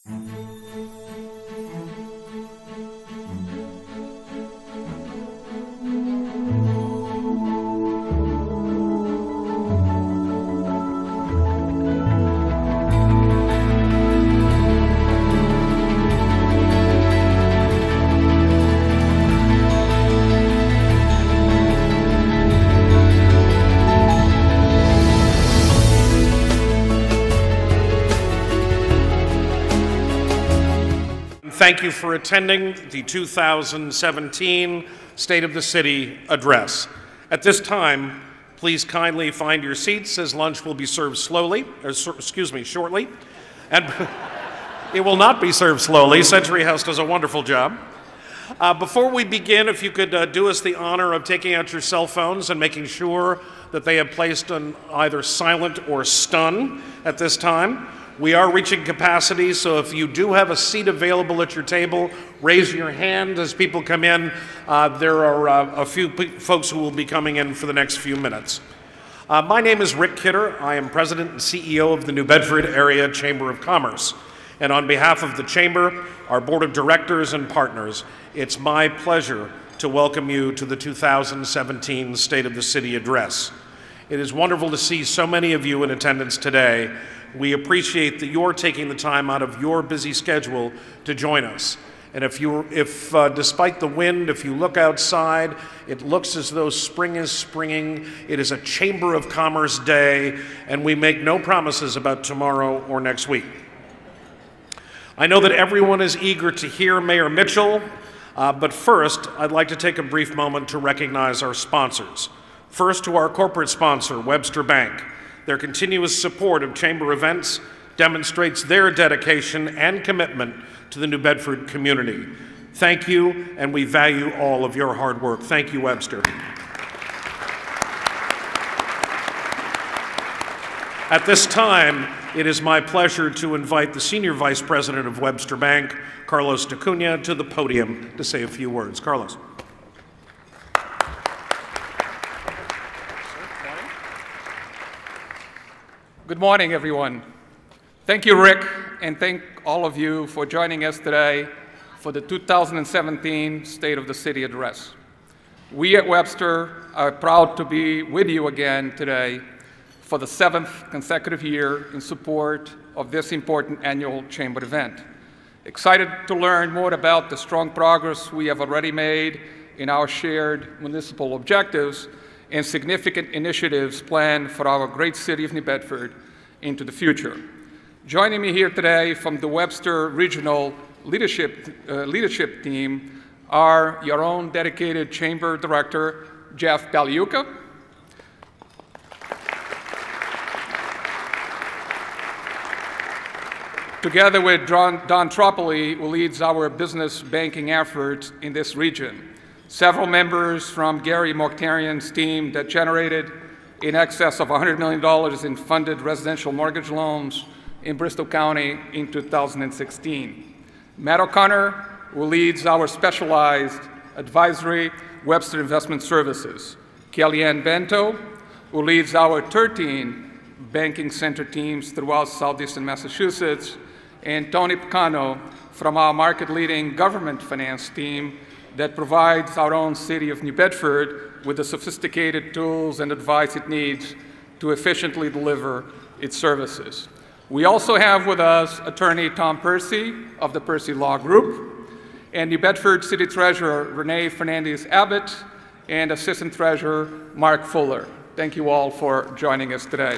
Thank you for attending the 2017 State of the City Address. At this time, please kindly find your seats as lunch will be served shortly. And it will not be served slowly. Century House does a wonderful job. Before we begin, if you could do us the honor of taking out your cell phones and making sure that they have placed on either silent or stun at this time. We are reaching capacity, so if you do have a seat available at your table, raise your hand as people come in. There are a few folks who will be coming in for the next few minutes. My name is Rick Kidder. I am President and CEO of the New Bedford Area Chamber of Commerce. And on behalf of the Chamber, our Board of Directors and partners, it's my pleasure to welcome you to the 2017 State of the City Address. It is wonderful to see so many of you in attendance today. We appreciate that you're taking the time out of your busy schedule to join us. And if despite the wind, if you look outside, it looks as though spring is springing. It is a Chamber of Commerce day, and we make no promises about tomorrow or next week. I know that everyone is eager to hear Mayor Mitchell, but first, I'd like to take a brief moment to recognize our sponsors. First, to our corporate sponsor, Webster Bank. Their continuous support of Chamber events demonstrates their dedication and commitment to the New Bedford community. Thank you, and we value all of your hard work. Thank you, Webster. At this time, it is my pleasure to invite the Senior Vice President of Webster Bank, Carlos D'Acunha, to the podium to say a few words. Carlos. Good morning, everyone. Thank you, Rick, and thank all of you for joining us today for the 2017 State of the City Address. We at Webster are proud to be with you again today for the 7th consecutive year in support of this important annual Chamber event. Excited to learn more about the strong progress we have already made in our shared municipal objectives and significant initiatives planned for our great city of New Bedford into the future. Joining me here today from the Webster Regional Leadership Team are your own dedicated Chamber Director, Jeff Baliuca, together with Don Tropoli, who leads our business banking efforts in this region. Several members from Gary Mokhtarian's team that generated in excess of $100 million in funded residential mortgage loans in Bristol County in 2016. Matt O'Connor, who leads our specialized advisory Webster Investment Services. Kellyanne Bento, who leads our 13 banking center teams throughout southeastern Massachusetts. And Tony Picano from our market-leading government finance team that provides our own city of New Bedford with the sophisticated tools and advice it needs to efficiently deliver its services. We also have with us attorney Tom Percy of the Percy Law Group, and New Bedford City Treasurer Renee Fernandez-Abbott, and Assistant Treasurer Mark Fuller. Thank you all for joining us today.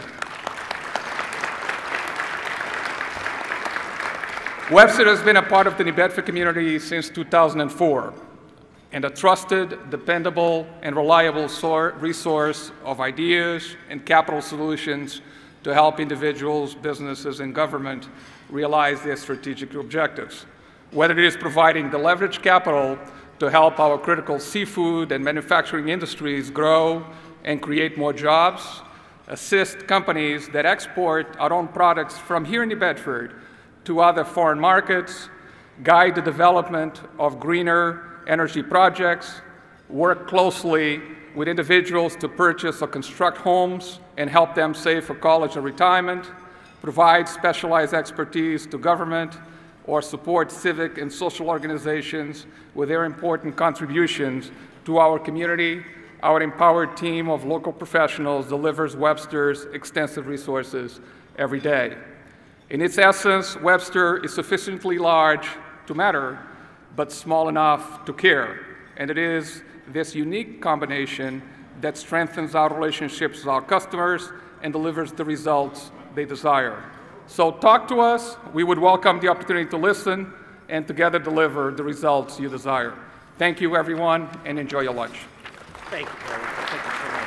Webster has been a part of the New Bedford community since 2004. And a trusted, dependable, and reliable resource of ideas and capital solutions to help individuals, businesses, and government realize their strategic objectives. Whether it is providing the leverage capital to help our critical seafood and manufacturing industries grow and create more jobs, assist companies that export our own products from here in New Bedford to other foreign markets, guide the development of greener energy projects, work closely with individuals to purchase or construct homes and help them save for college or retirement, provide specialized expertise to government, or support civic and social organizations with their important contributions to our community, our empowered team of local professionals delivers Webster's extensive resources every day. In its essence, Webster is sufficiently large to matter, but small enough to care. And it is this unique combination that strengthens our relationships with our customers and delivers the results they desire. So talk to us. We would welcome the opportunity to listen and together deliver the results you desire. Thank you, everyone, and enjoy your lunch. Thank you, Barry. Thank you so much.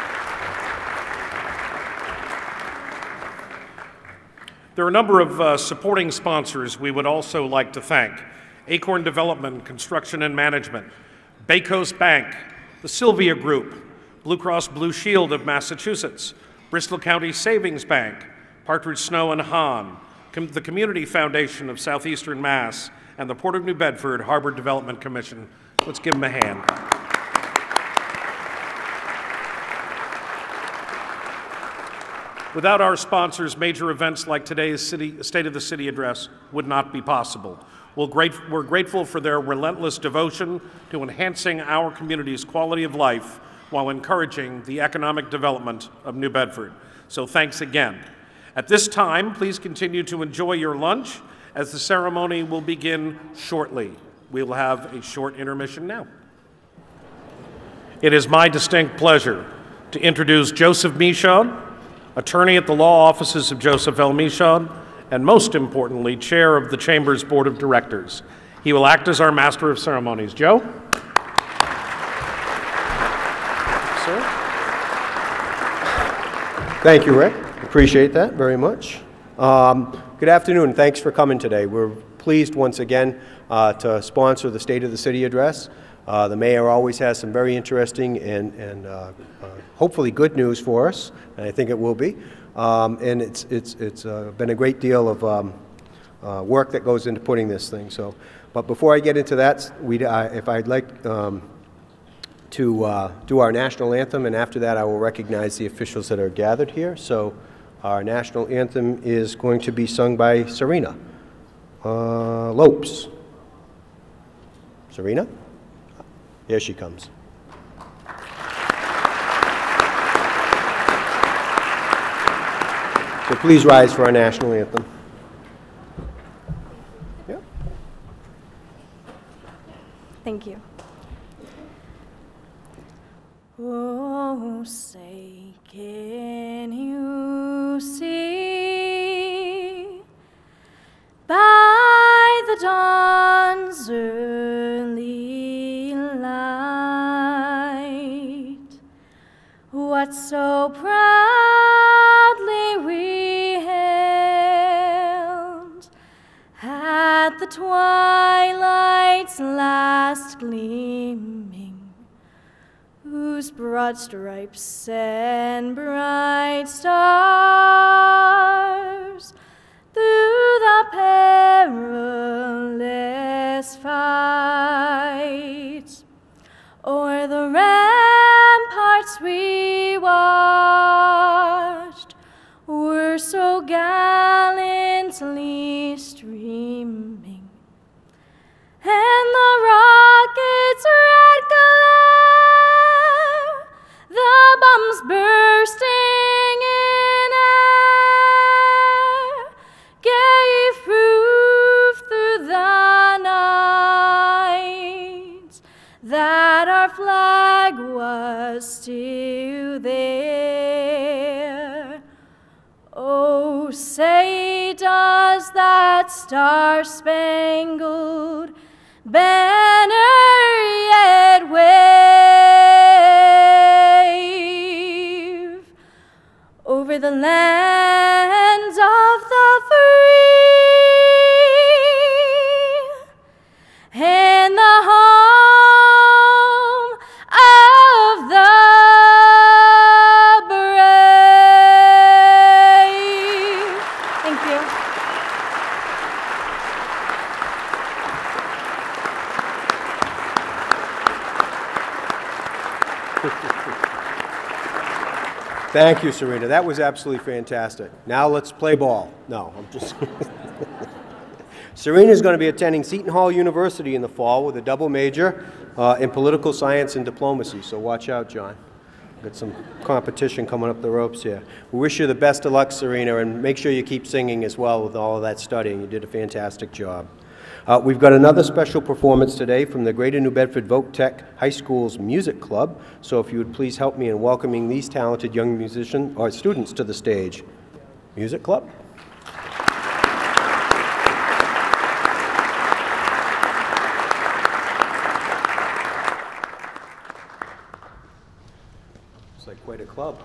There are a number of supporting sponsors we would also like to thank. Acorn Development, Construction and Management, Bay Coast Bank, the Sylvia Group, Blue Cross Blue Shield of Massachusetts, Bristol County Savings Bank, Partridge Snow and Hahn, the Community Foundation of Southeastern Mass, and the Port of New Bedford Harbor Development Commission. Let's give them a hand. Without our sponsors, major events like today's State of the City address would not be possible. We're grateful for their relentless devotion to enhancing our community's quality of life while encouraging the economic development of New Bedford. So thanks again. At this time, please continue to enjoy your lunch as the ceremony will begin shortly. We will have a short intermission now. It is my distinct pleasure to introduce Joseph Michaud, attorney at the law offices of Joseph L. Michaud, and most importantly, chair of the Chamber's Board of Directors. He will act as our master of ceremonies. Joe? Sir? Thank you, Rick. Appreciate that very much. Good afternoon. Thanks for coming today. We're pleased once again to sponsor the State of the City address. The mayor always has some very interesting and hopefully good news for us, and I think it will be. And it's been a great deal of work that goes into putting this thing. So, but before I get into that, if I'd like to do our national anthem, and after that I will recognize the officials that are gathered here. So our national anthem is going to be sung by Serena Lopes. Serena? Here she comes. So please rise for our national anthem. Yeah. Thank you. Oh, say, can you see by the dawn's early light what so proudly we hailed at the twilight's last gleaming, whose broad stripes and bright stars through the perilous fight o'er the ramparts we watched were so gallantly streaming, and the rocket's red glare, the bombs bursting in air, gave proof through the night that our flag was still there. Oh, say does that star-spangled banner yet wave over the lands of the free and the home of the brave. Thank you. Thank you, Serena. That was absolutely fantastic. Now let's play ball. No, I'm just... Serena is going to be attending Seton Hall University in the fall with a double major in political science and diplomacy, so watch out, John. Got some competition coming up the ropes here. We wish you the best of luck, Serena, and make sure you keep singing as well with all of that studying. You did a fantastic job. We've got another special performance today from the Greater New Bedford Voc Tech High School's Music Club, so if you would please help me in welcoming these talented young musicians or students to the stage. Music Club. It's like quite a club.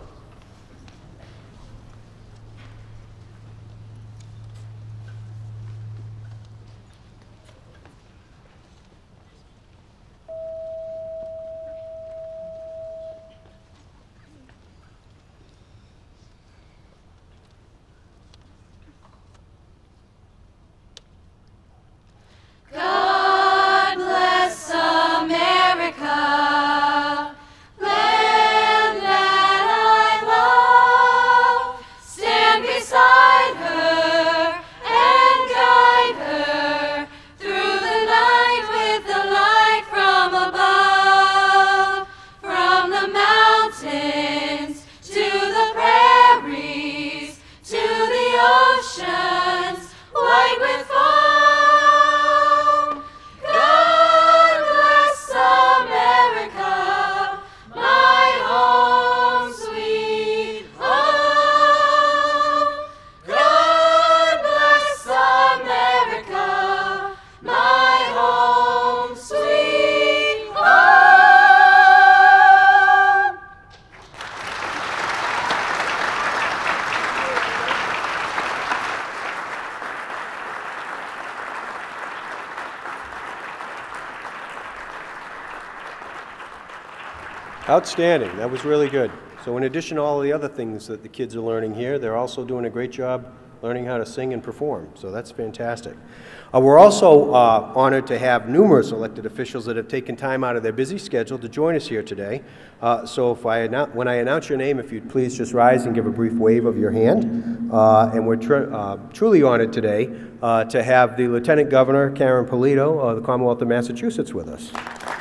God bless America, land that I love. Stand beside her and guide her through the night with the light from above. From the mountains to the prairies to the oceans white with foam. God bless America, my home sweet home. God bless America, my home sweet home. Outstanding. That was really good. So in addition to all the other things that the kids are learning here, they're also doing a great job learning how to sing and perform. So that's fantastic. We're also honored to have numerous elected officials that have taken time out of their busy schedule to join us here today. So if when I announce your name, if you'd please just rise and give a brief wave of your hand. And we're truly honored today to have the Lieutenant Governor, Karen Polito, of the Commonwealth of Massachusetts with us.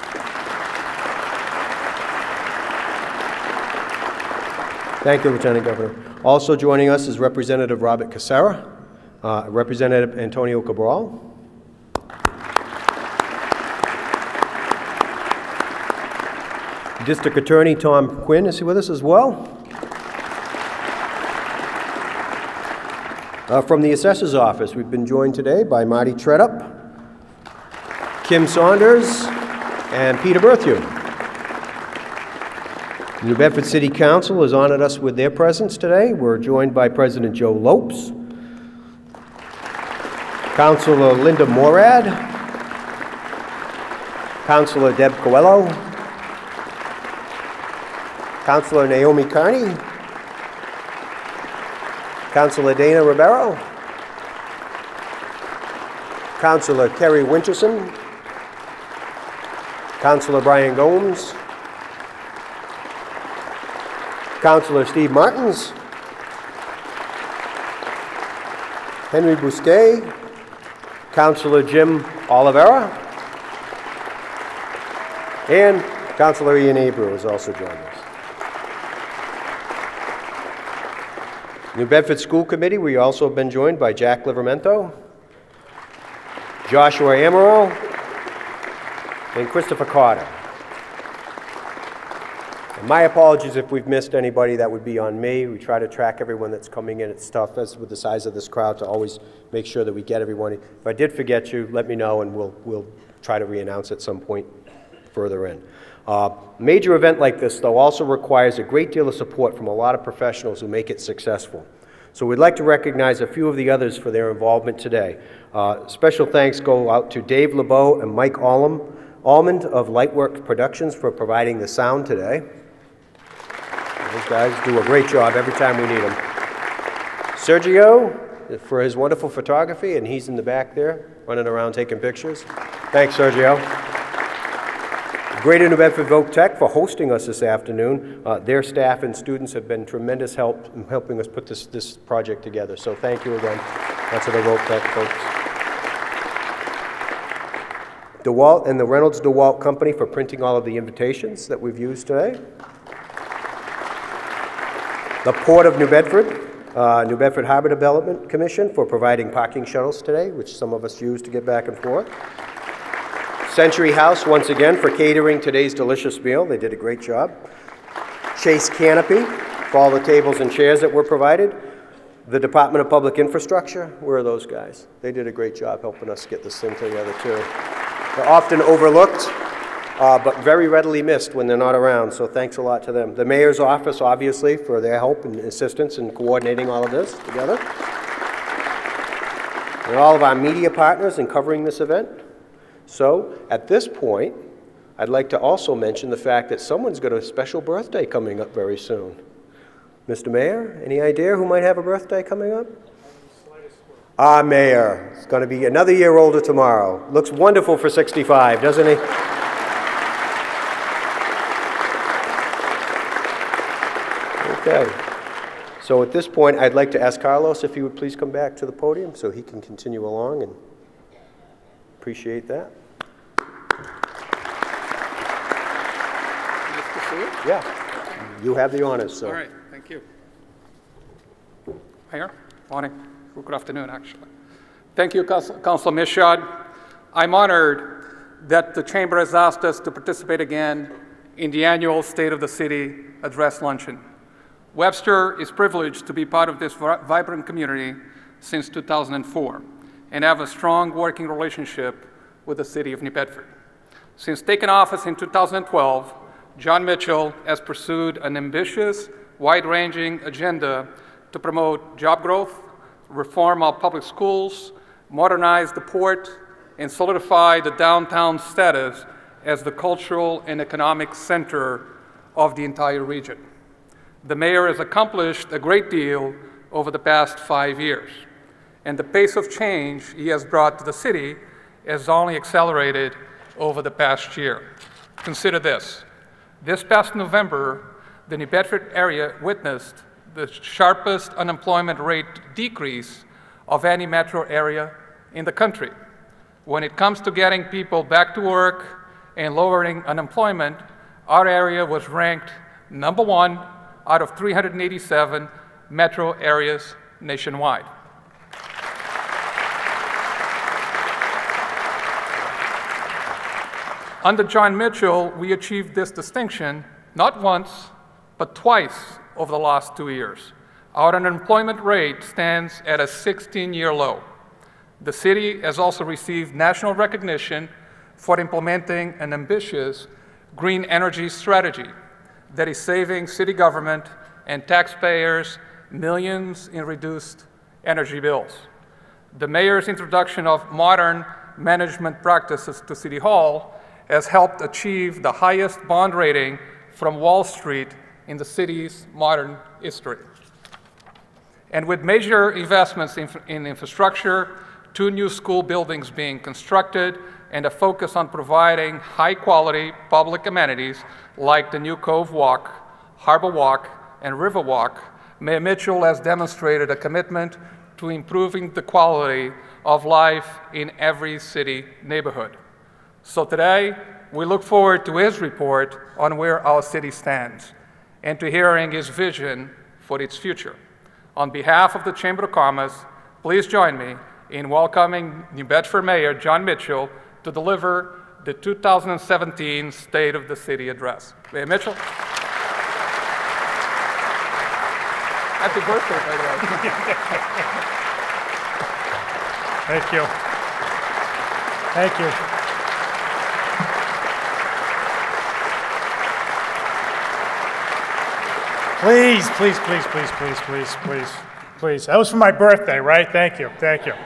Thank you, Lieutenant Governor. Also joining us is Representative Robert Casera, Representative Antonio Cabral, District Attorney Tom Quinn is with us as well. From the Assessor's Office, we've been joined today by Marty Tredup, Kim Saunders, and Peter Berthew. The New Bedford City Council has honored us with their presence today. We're joined by President Joe Lopes, Councilor Linda Morad, Councilor Deb Coelho, Councilor Naomi Carney, Councilor Dana Rivero, Councilor Kerry Winterson, Councilor Brian Gomes, Councilor Steve Martins, Henry Bousquet, Councilor Jim Oliveira, and Councilor Ian Abreu has also joined us. New Bedford School Committee, we also have been joined by Jack Livermento, Joshua Amaral, and Christopher Carter. And my apologies if we've missed anybody, that would be on me. We try to track everyone that's coming in. It's tough as with the size of this crowd to always make sure that we get everyone. If I did forget you, let me know and we'll try to re-announce at some point further in. Major event like this, though, also requires a great deal of support from a lot of professionals who make it successful. So we'd like to recognize a few of the others for their involvement today. Special thanks go out to Dave LeBeau and Mike Almond of Lightwork Productions for providing the sound today. Those guys do a great job every time we need them. Sergio for his wonderful photography, and he's in the back there running around taking pictures. Thanks, Sergio. Greater New Bedford Voc Tech for hosting us this afternoon. Their staff and students have been tremendous help in helping us put this project together. So thank you again. That's to the Voc Tech folks. DeWalt and the Reynolds DeWalt Company for printing all of the invitations that we've used today. The Port of New Bedford, New Bedford Harbor Development Commission for providing parking shuttles today, which some of us use to get back and forth. Century House, once again, for catering today's delicious meal. They did a great job. Chase Canopy for all the tables and chairs that were provided. The Department of Public Infrastructure, where are those guys? They did a great job helping us get this thing together, too. They're often overlooked, but very readily missed when they're not around, so thanks a lot to them. The Mayor's Office, obviously, for their help and assistance in coordinating all of this together. And all of our media partners in covering this event. So, at this point, I'd like to also mention the fact that someone's got a special birthday coming up very soon. Mr. Mayor, any idea who might have a birthday coming up? Our mayor. He's going to be another year older tomorrow. Looks wonderful for 65, doesn't he? Okay. So at this point, I'd like to ask Carlos if he would please come back to the podium so he can continue along, and appreciate that. Nice to see you. Yeah. You have the honors, sir. All right, thank you. Mayor, morning. Good afternoon, actually. Thank you, Councilor Mitchell. I'm honored that the Chamber has asked us to participate again in the annual State of the City Address Luncheon. Webster is privileged to be part of this vibrant community since 2004 and have a strong working relationship with the City of New Bedford. Since taking office in 2012, Jon Mitchell has pursued an ambitious, wide-ranging agenda to promote job growth, reform our public schools, modernize the port, and solidify the downtown status as the cultural and economic center of the entire region. The mayor has accomplished a great deal over the past 5 years, and the pace of change he has brought to the city has only accelerated over the past year. Consider this. This past November, the New Bedford area witnessed the sharpest unemployment rate decrease of any metro area in the country. When it comes to getting people back to work and lowering unemployment, our area was ranked #1 out of 387 metro areas nationwide. Under Jon Mitchell, we achieved this distinction not once, but twice over the last 2 years. Our unemployment rate stands at a 16-year low. The city has also received national recognition for implementing an ambitious green energy strategy that is saving city government and taxpayers millions in reduced energy bills. The mayor's introduction of modern management practices to City Hall has helped achieve the highest bond rating from Wall Street in the city's modern history. And with major investments in infrastructure, 2 new school buildings being constructed, and a focus on providing high-quality public amenities like the new Cove Walk, Harbor Walk, and River Walk, Mayor Mitchell has demonstrated a commitment to improving the quality of life in every city neighborhood. So today, we look forward to his report on where our city stands and to hearing his vision for its future. On behalf of the Chamber of Commerce, please join me in welcoming New Bedford Mayor Jon Mitchell to deliver the 2017 State of the City Address. Mayor Mitchell. Happy birthday, by the way. Thank you. Thank you. Please, please, please, please, please, please, please, please. That was for my birthday, right? Thank you, thank you.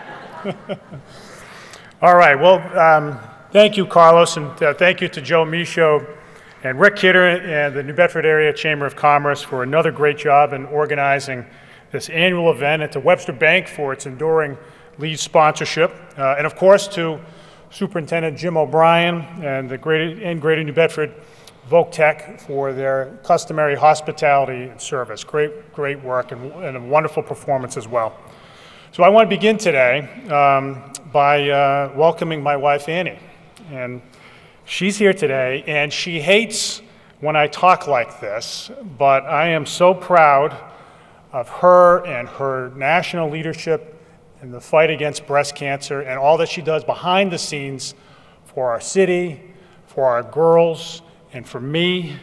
All right, well, thank you, Carlos, and thank you to Joe Michaud and Rick Kidder and the New Bedford Area Chamber of Commerce for another great job in organizing this annual event, and to Webster Bank for its enduring lead sponsorship, and of course to Superintendent Jim O'Brien and the Greater New Bedford VocaTech for their customary hospitality and service. Great, great work and a wonderful performance as well. So I want to begin today by welcoming my wife Annie. and she's here today, and she hates when I talk like this, but I am so proud of her and her national leadership in the fight against breast cancer and all that she does behind the scenes for our city, for our girls, and for me.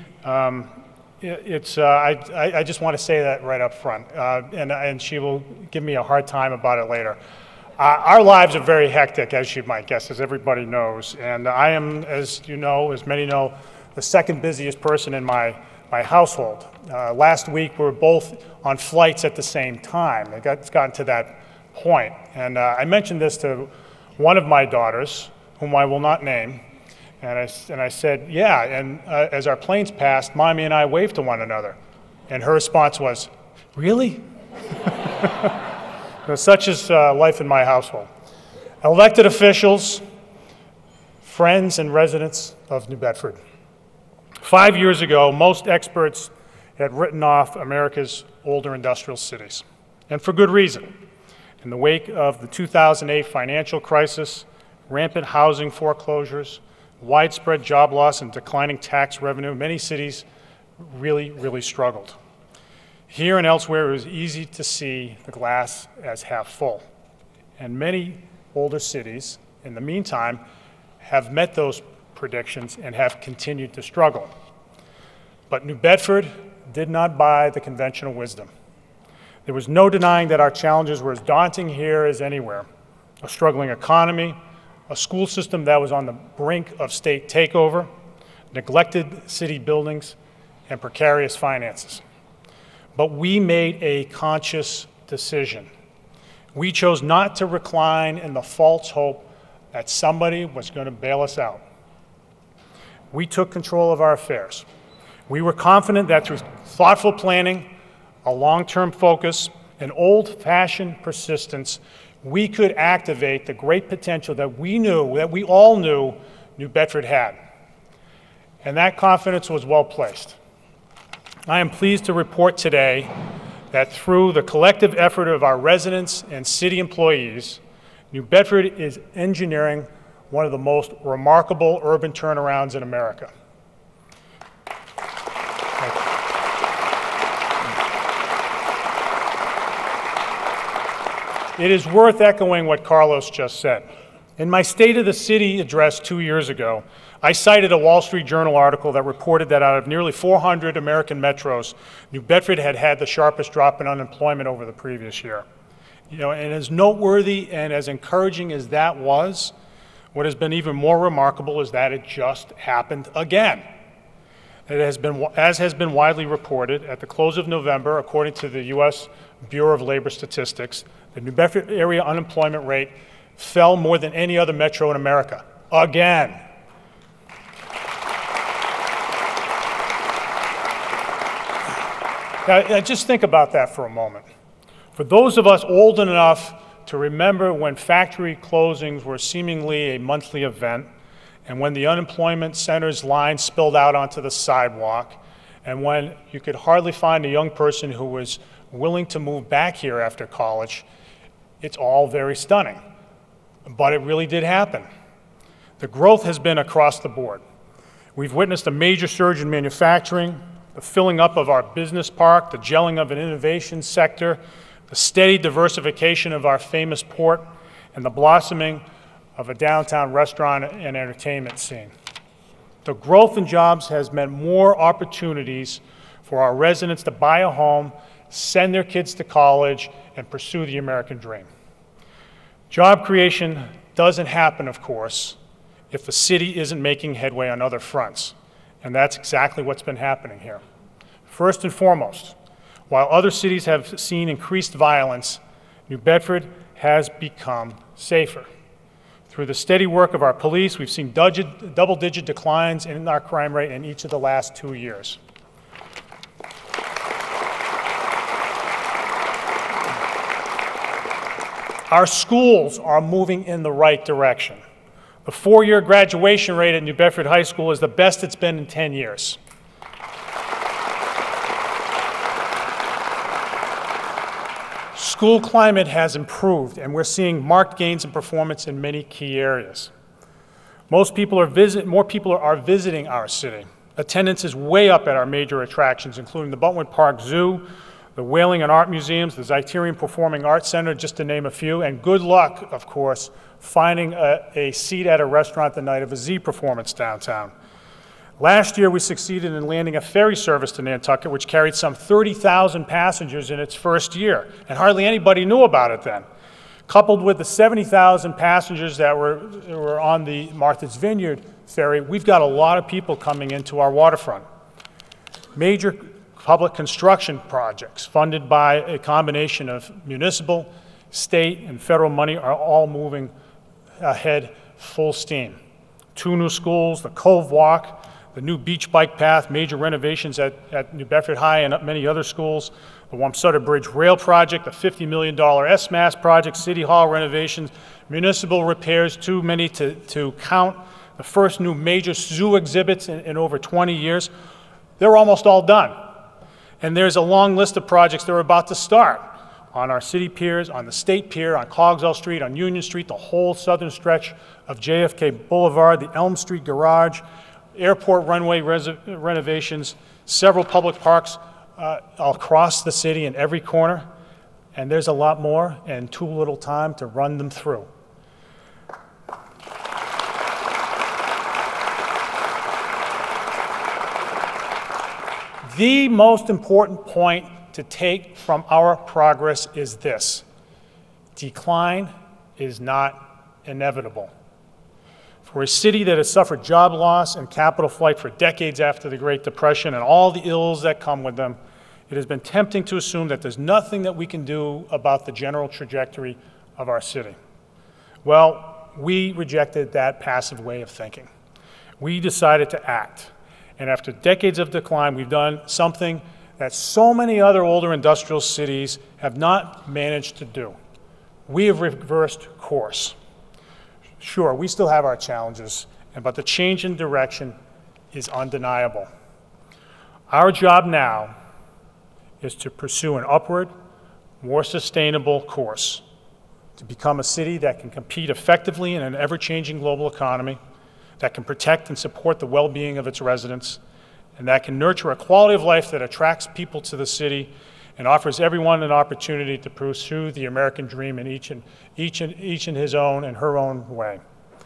I just want to say that right up front, and she will give me a hard time about it later. Our lives are very hectic, as you might guess, as everybody knows, and I am, as you know, as many know, the second busiest person in my household. Last week, we were both on flights at the same time. It's gotten to that point, and I mentioned this to one of my daughters, whom I will not name, and I said, yeah, and as our planes passed, Mommy and I waved to one another, and her response was, really? Such is life in my household. Elected officials, friends, and residents of New Bedford. 5 years ago, most experts had written off America's older industrial cities, and for good reason. In the wake of the 2008 financial crisis, rampant housing foreclosures, widespread job loss, and declining tax revenue, many cities really struggled. Here and elsewhere, it was easy to see the glass as half full. And many older cities, in the meantime, have met those predictions and have continued to struggle. But New Bedford did not buy the conventional wisdom. There was no denying that our challenges were as daunting here as anywhere. A struggling economy, a school system that was on the brink of state takeover, neglected city buildings, and precarious finances. But we made a conscious decision. We chose not to recline in the false hope that somebody was going to bail us out. We took control of our affairs. We were confident that through thoughtful planning, a long-term focus, and old-fashioned persistence, we could activate the great potential that we all knew New Bedford had. And that confidence was well placed. I am pleased to report today that through the collective effort of our residents and city employees, New Bedford is engineering one of the most remarkable urban turnarounds in America. It is worth echoing what Carlos just said. In my State of the City address 2 years ago, I cited a Wall Street Journal article that reported that out of nearly 400 American metros, New Bedford had had the sharpest drop in unemployment over the previous year. And as noteworthy and as encouraging as that was, what has been even more remarkable is that it just happened again. As has been widely reported, at the close of November, according to the U.S. Bureau of Labor Statistics, the New Bedford area unemployment rate fell more than any other metro in America. Again. Now, just think about that for a moment. For those of us old enough to remember when factory closings were seemingly a monthly event, and when the unemployment center's line spilled out onto the sidewalk, and when you could hardly find a young person who was willing to move back here after college, it's all very stunning. But it really did happen. The growth has been across the board. We've witnessed a major surge in manufacturing, the filling up of our business park, the gelling of an innovation sector, the steady diversification of our famous port, and the blossoming of a downtown restaurant and entertainment scene. The growth in jobs has meant more opportunities for our residents to buy a home, send their kids to college, and pursue the American dream. Job creation doesn't happen, of course, if the city isn't making headway on other fronts, and that's exactly what's been happening here. First and foremost, while other cities have seen increased violence, New Bedford has become safer. Through the steady work of our police, we've seen double-digit declines in our crime rate in each of the last 2 years. Our schools are moving in the right direction. The four-year graduation rate at New Bedford High School is the best it's been in 10 years. School climate has improved, and we're seeing marked gains in performance in many key areas. More people are visiting our city. Attendance is way up at our major attractions, including the Butwood Park Zoo, the Whaling and Art Museums, the Zeiterion Performing Arts Center, just to name a few, and good luck, of course, finding a seat at a restaurant the night of a Z performance downtown. Last year, we succeeded in landing a ferry service to Nantucket, which carried some 30,000 passengers in its first year, and hardly anybody knew about it then. Coupled with the 70,000 passengers that were on the Martha's Vineyard ferry, we've got a lot of people coming into our waterfront. Major public construction projects funded by a combination of municipal, state, and federal money are all moving ahead full steam. 2 new schools, the Cove Walk, the new beach bike path, major renovations at New Bedford High and many other schools, the Wamsutta Bridge Rail Project, the $50 million SMAS project, City Hall renovations, municipal repairs, too many to count, the first new major zoo exhibits in over 20 years. They're almost all done. And there's a long list of projects that are about to start on our city piers, on the state pier, on Cogswell Street, on Union Street, the whole southern stretch of JFK Boulevard, the Elm Street Garage, airport runway renovations, several public parks across the city in every corner, and there's a lot more and too little time to run them through. The most important point to take from our progress is this: decline is not inevitable. For a city that has suffered job loss and capital flight for decades after the Great Depression and all the ills that come with them, it has been tempting to assume that there's nothing that we can do about the general trajectory of our city. Well, we rejected that passive way of thinking. We decided to act. And after decades of decline, we've done something that so many other older industrial cities have not managed to do. We have reversed course. Sure, we still have our challenges, but the change in direction is undeniable. Our job now is to pursue an upward, more sustainable course, to become a city that can compete effectively in an ever-changing global economy, that can protect and support the well-being of its residents, and that can nurture a quality of life that attracts people to the city and offers everyone an opportunity to pursue the American dream in each in his own and her own way.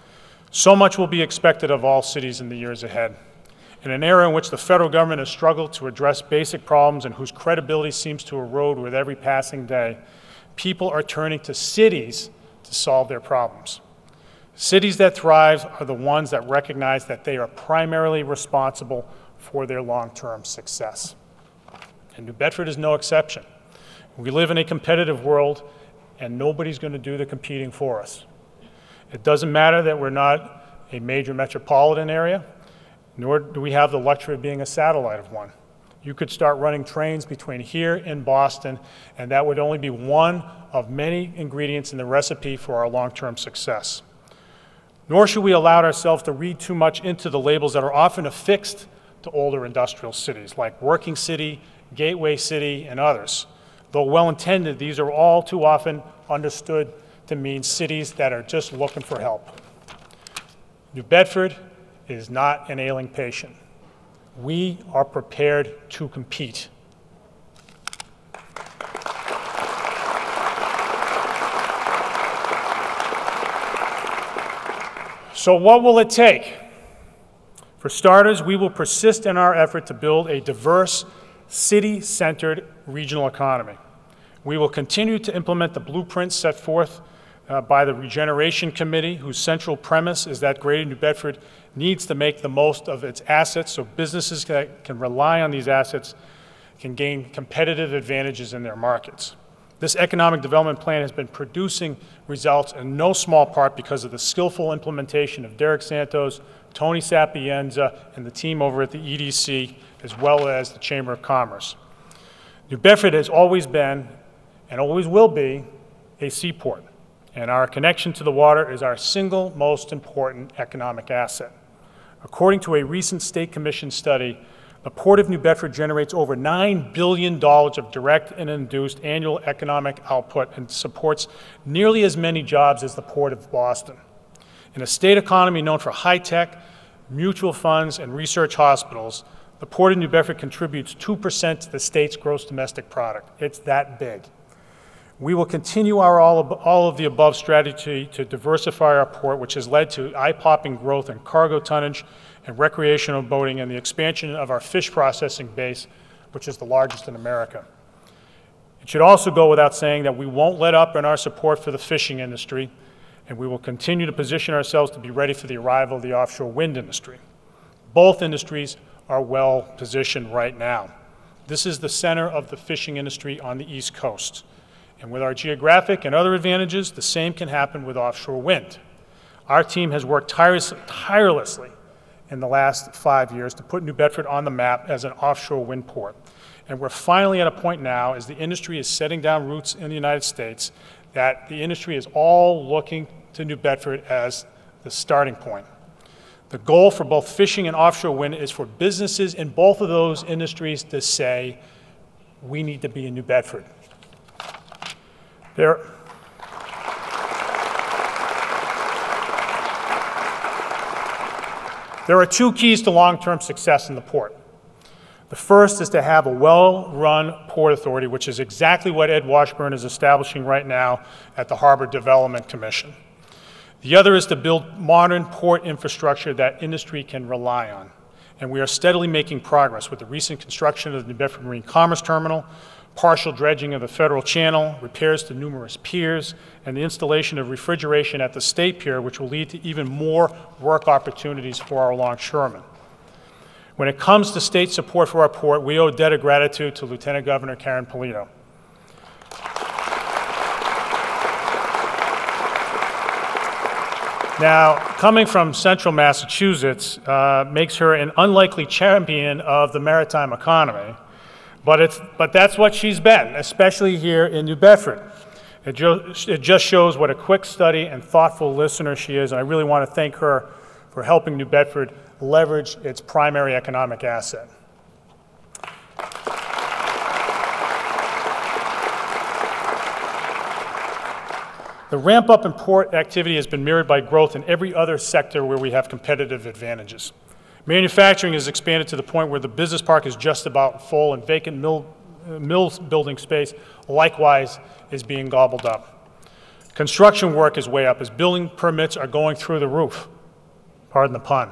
So much will be expected of all cities in the years ahead. In an era in which the federal government has struggled to address basic problems and whose credibility seems to erode with every passing day, people are turning to cities to solve their problems. Cities that thrive are the ones that recognize that they are primarily responsible for their long-term success. And New Bedford is no exception. We live in a competitive world, and nobody's going to do the competing for us. It doesn't matter that we're not a major metropolitan area, nor do we have the luxury of being a satellite of one. You could start running trains between here and Boston, and that would only be one of many ingredients in the recipe for our long-term success. Nor should we allow ourselves to read too much into the labels that are often affixed to older industrial cities, like Working City, Gateway City, and others. Though well-intended, these are all too often understood to mean cities that are just looking for help. New Bedford is not an ailing patient. We are prepared to compete. So what will it take? For starters, we will persist in our effort to build a diverse, city-centered regional economy. We will continue to implement the blueprints set forth by the Regeneration Committee, whose central premise is that Greater New Bedford needs to make the most of its assets so businesses that can rely on these assets can gain competitive advantages in their markets. This economic development plan has been producing results in no small part because of the skillful implementation of Derek Santos, Tony Sapienza, and the team over at the EDC, as well as the Chamber of Commerce. New Bedford has always been, and always will be, a seaport, and our connection to the water is our single most important economic asset. According to a recent State Commission study, the Port of New Bedford generates over $9 billion of direct and induced annual economic output and supports nearly as many jobs as the Port of Boston. In a state economy known for high-tech, mutual funds, and research hospitals, the Port of New Bedford contributes 2% to the state's gross domestic product. It's that big. We will continue our all of the above strategy to diversify our port, which has led to eye-popping growth in cargo tonnage and recreational boating and the expansion of our fish processing base, which is the largest in America. It should also go without saying that we won't let up in our support for the fishing industry, and we will continue to position ourselves to be ready for the arrival of the offshore wind industry. Both industries are well positioned right now. This is the center of the fishing industry on the East Coast. And with our geographic and other advantages, the same can happen with offshore wind. Our team has worked tirelessly in the last 5 years to put New Bedford on the map as an offshore wind port. And we're finally at a point now, as the industry is setting down roots in the United States, that the industry is all looking to New Bedford as the starting point. The goal for both fishing and offshore wind is for businesses in both of those industries to say, we need to be in New Bedford. There are two keys to long-term success in the port. The first is to have a well-run port authority, which is exactly what Ed Washburn is establishing right now at the Harbor Development Commission. The other is to build modern port infrastructure that industry can rely on. And we are steadily making progress with the recent construction of the New Bedford Marine Commerce Terminal, partial dredging of the Federal Channel, repairs to numerous piers, and the installation of refrigeration at the State Pier, which will lead to even more work opportunities for our longshoremen. When it comes to state support for our port, we owe a debt of gratitude to Lieutenant Governor Karen Polito. Now, coming from central Massachusetts makes her an unlikely champion of the maritime economy. But that's what she's been, especially here in New Bedford. It just shows what a quick study and thoughtful listener she is, and I really want to thank her for helping New Bedford leverage its primary economic asset. The ramp up in port activity has been mirrored by growth in every other sector where we have competitive advantages. Manufacturing has expanded to the point where the business park is just about full, and vacant mills building space likewise is being gobbled up. Construction work is way up as building permits are going through the roof. Pardon the pun.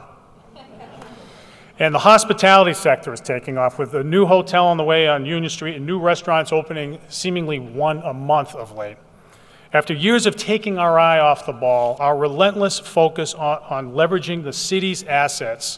And the hospitality sector is taking off with a new hotel on the way on Union Street and new restaurants opening seemingly one a month of late. After years of taking our eye off the ball, our relentless focus on leveraging the city's assets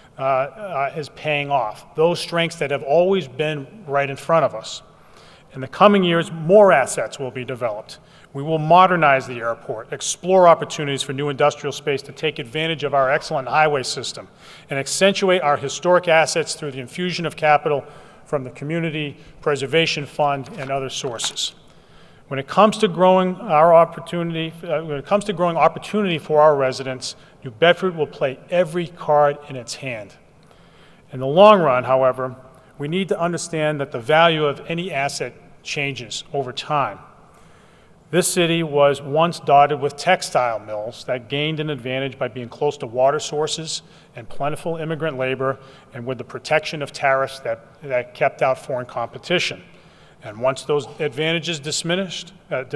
is paying off. Those strengths that have always been right in front of us. In the coming years, more assets will be developed. We will modernize the airport, explore opportunities for new industrial space to take advantage of our excellent highway system, and accentuate our historic assets through the infusion of capital from the Community Preservation Fund and other sources. When it comes to growing opportunity for our residents, New Bedford will play every card in its hand. In the long run, however, we need to understand that the value of any asset changes over time. This city was once dotted with textile mills that gained an advantage by being close to water sources and plentiful immigrant labor, and with the protection of tariffs that kept out foreign competition. And once those advantages diminished,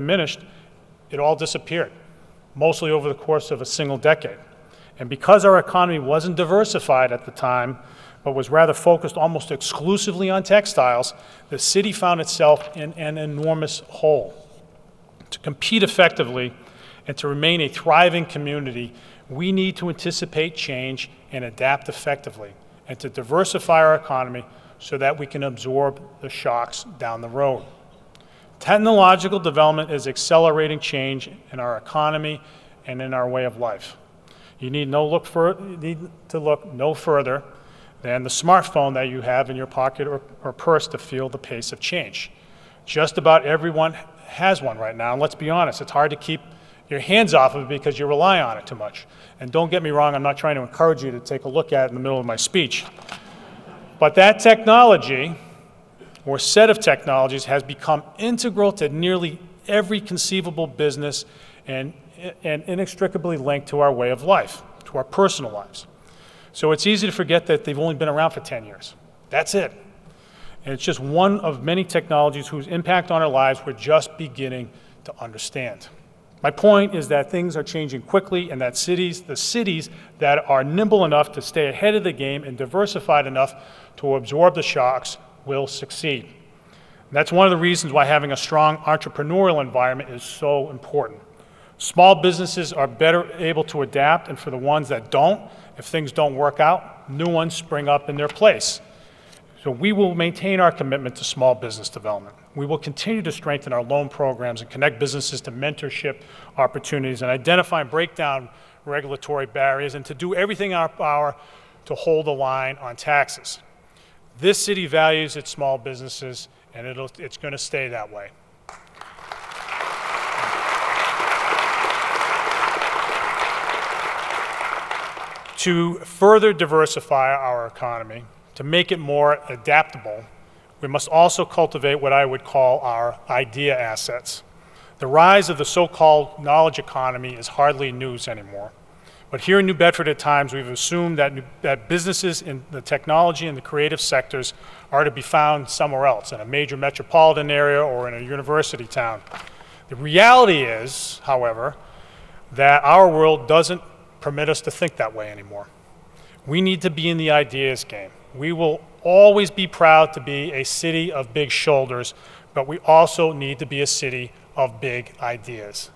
it all disappeared, mostly over the course of a single decade. And because our economy wasn't diversified at the time, but was rather focused almost exclusively on textiles, the city found itself in an enormous hole. To compete effectively and to remain a thriving community, we need to anticipate change and adapt effectively, and to diversify our economy so that we can absorb the shocks down the road. Technological development is accelerating change in our economy and in our way of life. You need to look no further than the smartphone that you have in your pocket or purse to feel the pace of change. Just about everyone has one right now, and let's be honest, it's hard to keep your hands off of it because you rely on it too much. And don't get me wrong, I'm not trying to encourage you to take a look at it in the middle of my speech. But that technology, or set of technologies, has become integral to nearly every conceivable business and and inextricably linked to our way of life, to our personal lives. So it's easy to forget that they've only been around for 10 years. That's it. And it's just one of many technologies whose impact on our lives we're just beginning to understand. My point is that things are changing quickly, and that the cities that are nimble enough to stay ahead of the game and diversified enough to absorb the shocks will succeed. And that's one of the reasons why having a strong entrepreneurial environment is so important. Small businesses are better able to adapt, and for the ones that don't, if things don't work out, new ones spring up in their place. So we will maintain our commitment to small business development. We will continue to strengthen our loan programs and connect businesses to mentorship opportunities and identify and break down regulatory barriers, and to do everything in our power to hold the line on taxes. This city values its small businesses, and it's going to stay that way. To further diversify our economy, to make it more adaptable, we must also cultivate what I would call our idea assets. The rise of the so-called knowledge economy is hardly news anymore. But here in New Bedford at times we've assumed that businesses in the technology and the creative sectors are to be found somewhere else, in a major metropolitan area or in a university town. The reality is, however, that our world doesn't permit us to think that way anymore. We need to be in the ideas game. We will always be proud to be a city of big shoulders, but we also need to be a city of big ideas.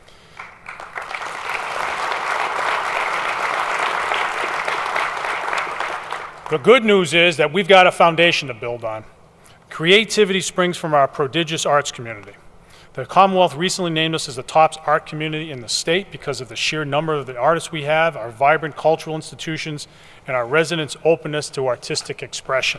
The good news is that we've got a foundation to build on. Creativity springs from our prodigious arts community. The Commonwealth recently named us as the top art community in the state because of the sheer number of the artists we have, our vibrant cultural institutions, and our residents' openness to artistic expression.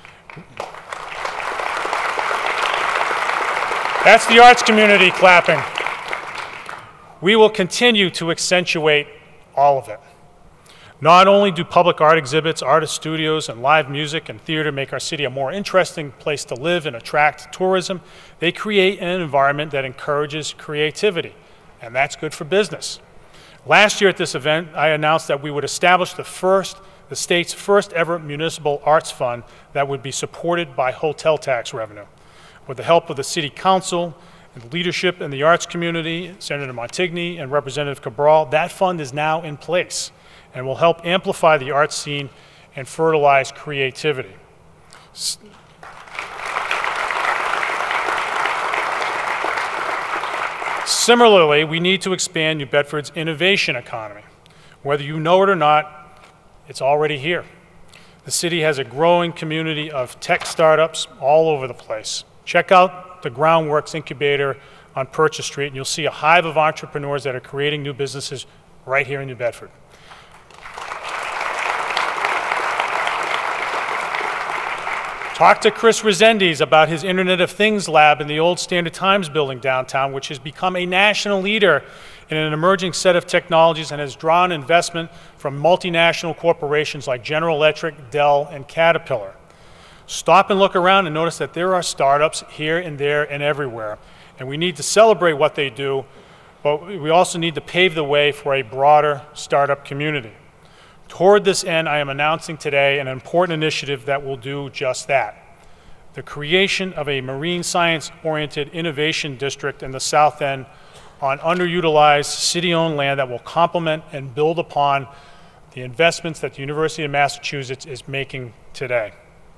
That's the arts community clapping. We will continue to accentuate all of it. Not only do public art exhibits, artist studios, and live music and theater make our city a more interesting place to live and attract tourism, they create an environment that encourages creativity, and that's good for business. Last year at this event, I announced that we would establish the state's first ever municipal arts fund that would be supported by hotel tax revenue. With the help of the City Council and leadership in the arts community, Senator Montigny and Representative Cabral, that fund is now in place and will help amplify the arts scene and fertilize creativity. Similarly, we need to expand New Bedford's innovation economy. Whether you know it or not, it's already here. The city has a growing community of tech startups all over the place. Check out the Groundworks Incubator on Purchase Street, and you'll see a hive of entrepreneurs that are creating new businesses right here in New Bedford. Talk to Chris Resendiz about his Internet of Things lab in the old Standard Times building downtown, which has become a national leader in an emerging set of technologies and has drawn investment from multinational corporations like General Electric, Dell, and Caterpillar. Stop and look around and notice that there are startups here and there and everywhere. And we need to celebrate what they do, but we also need to pave the way for a broader startup community. Toward this end, I am announcing today an important initiative that will do just that. The creation of a marine science-oriented innovation district in the South End on underutilized city-owned land that will complement and build upon the investments that the University of Massachusetts is making today.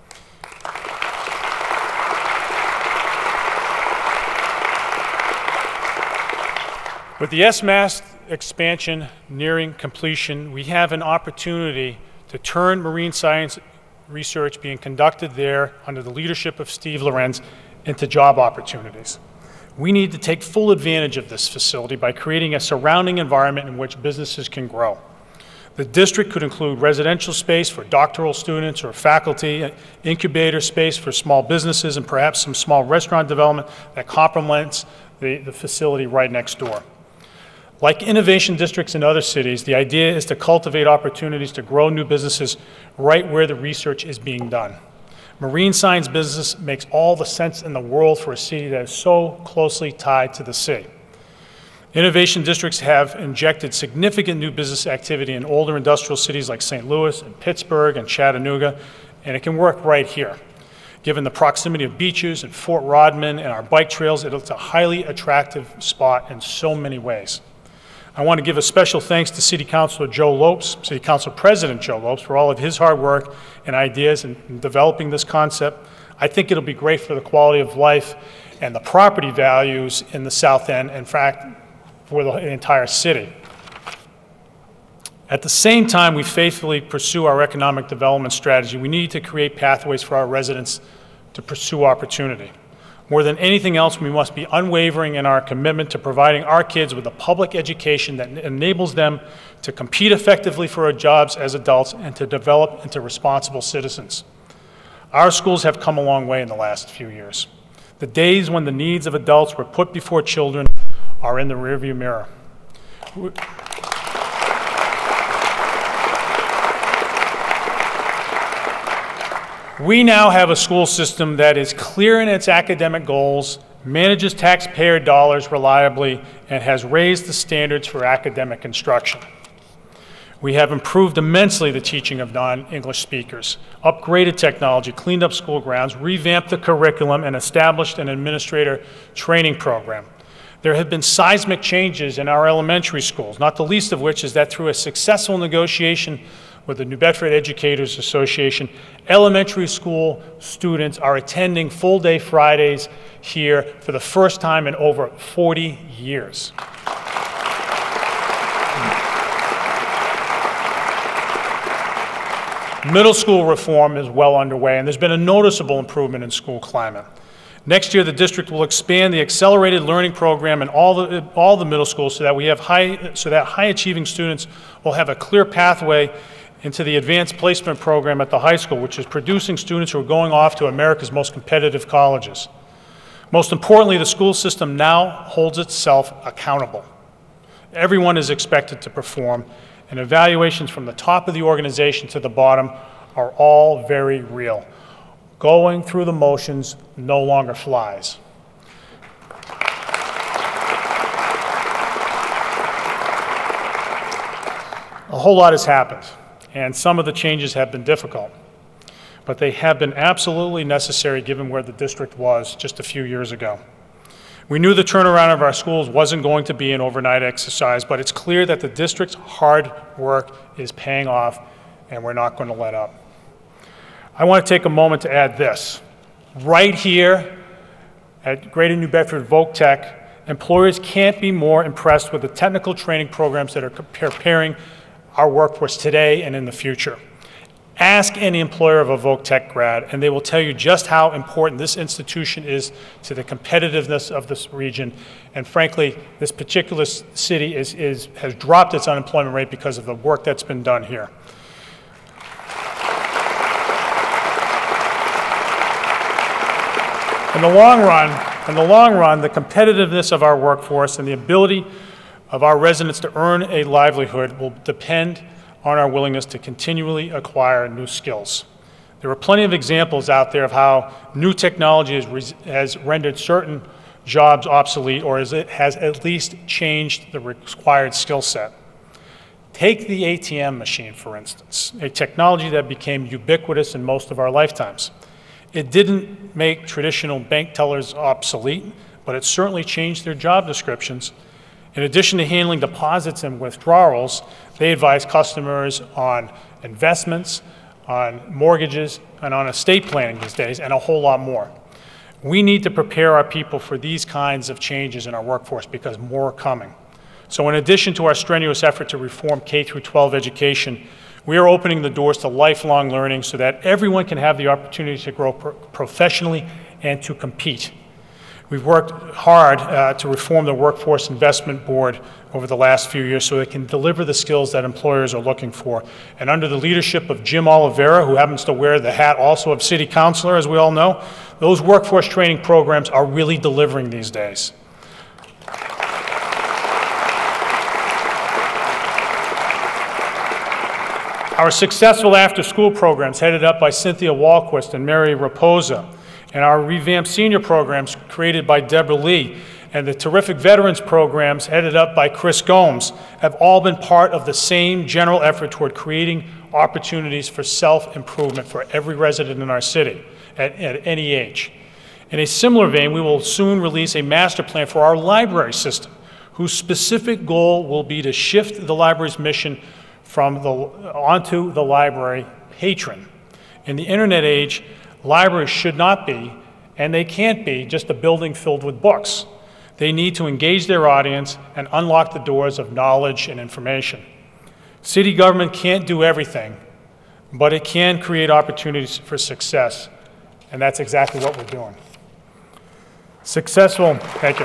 With the SMAS expansion nearing completion, we have an opportunity to turn marine science research being conducted there under the leadership of Steve Lorenz into job opportunities. We need to take full advantage of this facility by creating a surrounding environment in which businesses can grow. The district could include residential space for doctoral students or faculty, incubator space for small businesses, and perhaps some small restaurant development that complements the facility right next door. Like innovation districts in other cities, the idea is to cultivate opportunities to grow new businesses right where the research is being done. Marine science business makes all the sense in the world for a city that is so closely tied to the sea. Innovation districts have injected significant new business activity in older industrial cities like St. Louis and Pittsburgh and Chattanooga, and it can work right here. Given the proximity of beaches and Fort Rodman and our bike trails, it's a highly attractive spot in so many ways. I want to give a special thanks to City Council President Joe Lopes for all of his hard work and ideas in developing this concept. I think it'll be great for the quality of life and the property values in the South End, in fact, for the entire city. At the same time we faithfully pursue our economic development strategy, we need to create pathways for our residents to pursue opportunity. More than anything else, we must be unwavering in our commitment to providing our kids with a public education that enables them to compete effectively for jobs as adults and to develop into responsible citizens. Our schools have come a long way in the last few years. The days when the needs of adults were put before children are in the rearview mirror. We now have a school system that is clear in its academic goals, manages taxpayer dollars reliably, and has raised the standards for academic instruction. We have improved immensely the teaching of non-English speakers, upgraded technology, cleaned up school grounds, revamped the curriculum, and established an administrator training program. There have been seismic changes in our elementary schools, not the least of which is that through a successful negotiation with the New Bedford Educators Association, elementary school students are attending full-day Fridays here for the first time in over 40 years. Middle school reform is well underway, and there's been a noticeable improvement in school climate. Next year, the district will expand the accelerated learning program in all the middle schools so that high-achieving students will have a clear pathway into the advanced placement program at the high school, which is producing students who are going off to America's most competitive colleges. Most importantly, the school system now holds itself accountable. Everyone is expected to perform, and evaluations from the top of the organization to the bottom are all very real. Going through the motions no longer flies. A whole lot has happened, and some of the changes have been difficult, but they have been absolutely necessary given where the district was just a few years ago. We knew the turnaround of our schools wasn't going to be an overnight exercise, but it's clear that the district's hard work is paying off, and we're not going to let up. I want to take a moment to add this. Right here at Greater New Bedford VocaTech, employers can't be more impressed with the technical training programs that are preparing our workforce today and in the future. Ask any employer of a VocaTech grad, and they will tell you just how important this institution is to the competitiveness of this region. And frankly, this particular city has dropped its unemployment rate because of the work that's been done here. In the long run, the competitiveness of our workforce and the ability of our residents to earn a livelihood will depend on our willingness to continually acquire new skills. There are plenty of examples out there of how new technology has rendered certain jobs obsolete, or has at least changed the required skill set. Take the ATM machine, for instance, a technology that became ubiquitous in most of our lifetimes. It didn't make traditional bank tellers obsolete, but it certainly changed their job descriptions. In addition to handling deposits and withdrawals, they advise customers on investments, on mortgages, and on estate planning these days, and a whole lot more. We need to prepare our people for these kinds of changes in our workforce because more are coming. So in addition to our strenuous effort to reform K-12 education, we are opening the doors to lifelong learning so that everyone can have the opportunity to grow professionally and to compete. We've worked hard to reform the Workforce Investment Board over the last few years so it can deliver the skills that employers are looking for. And under the leadership of Jim Oliveira, who happens to wear the hat also of City Councilor, as we all know, those workforce training programs are really delivering these days. Our successful after-school programs, headed up by Cynthia Walquist and Mary Raposa, and our revamped senior programs created by Deborah Lee, and the terrific veterans programs headed up by Chris Gomes have all been part of the same general effort toward creating opportunities for self-improvement for every resident in our city at any age. In a similar vein, we will soon release a master plan for our library system, whose specific goal will be to shift the library's mission onto the library patron. In the internet age, libraries should not be, and they can't be, just a building filled with books. They need to engage their audience and unlock the doors of knowledge and information. City government can't do everything, but it can create opportunities for success, and that's exactly what we're doing. Thank you.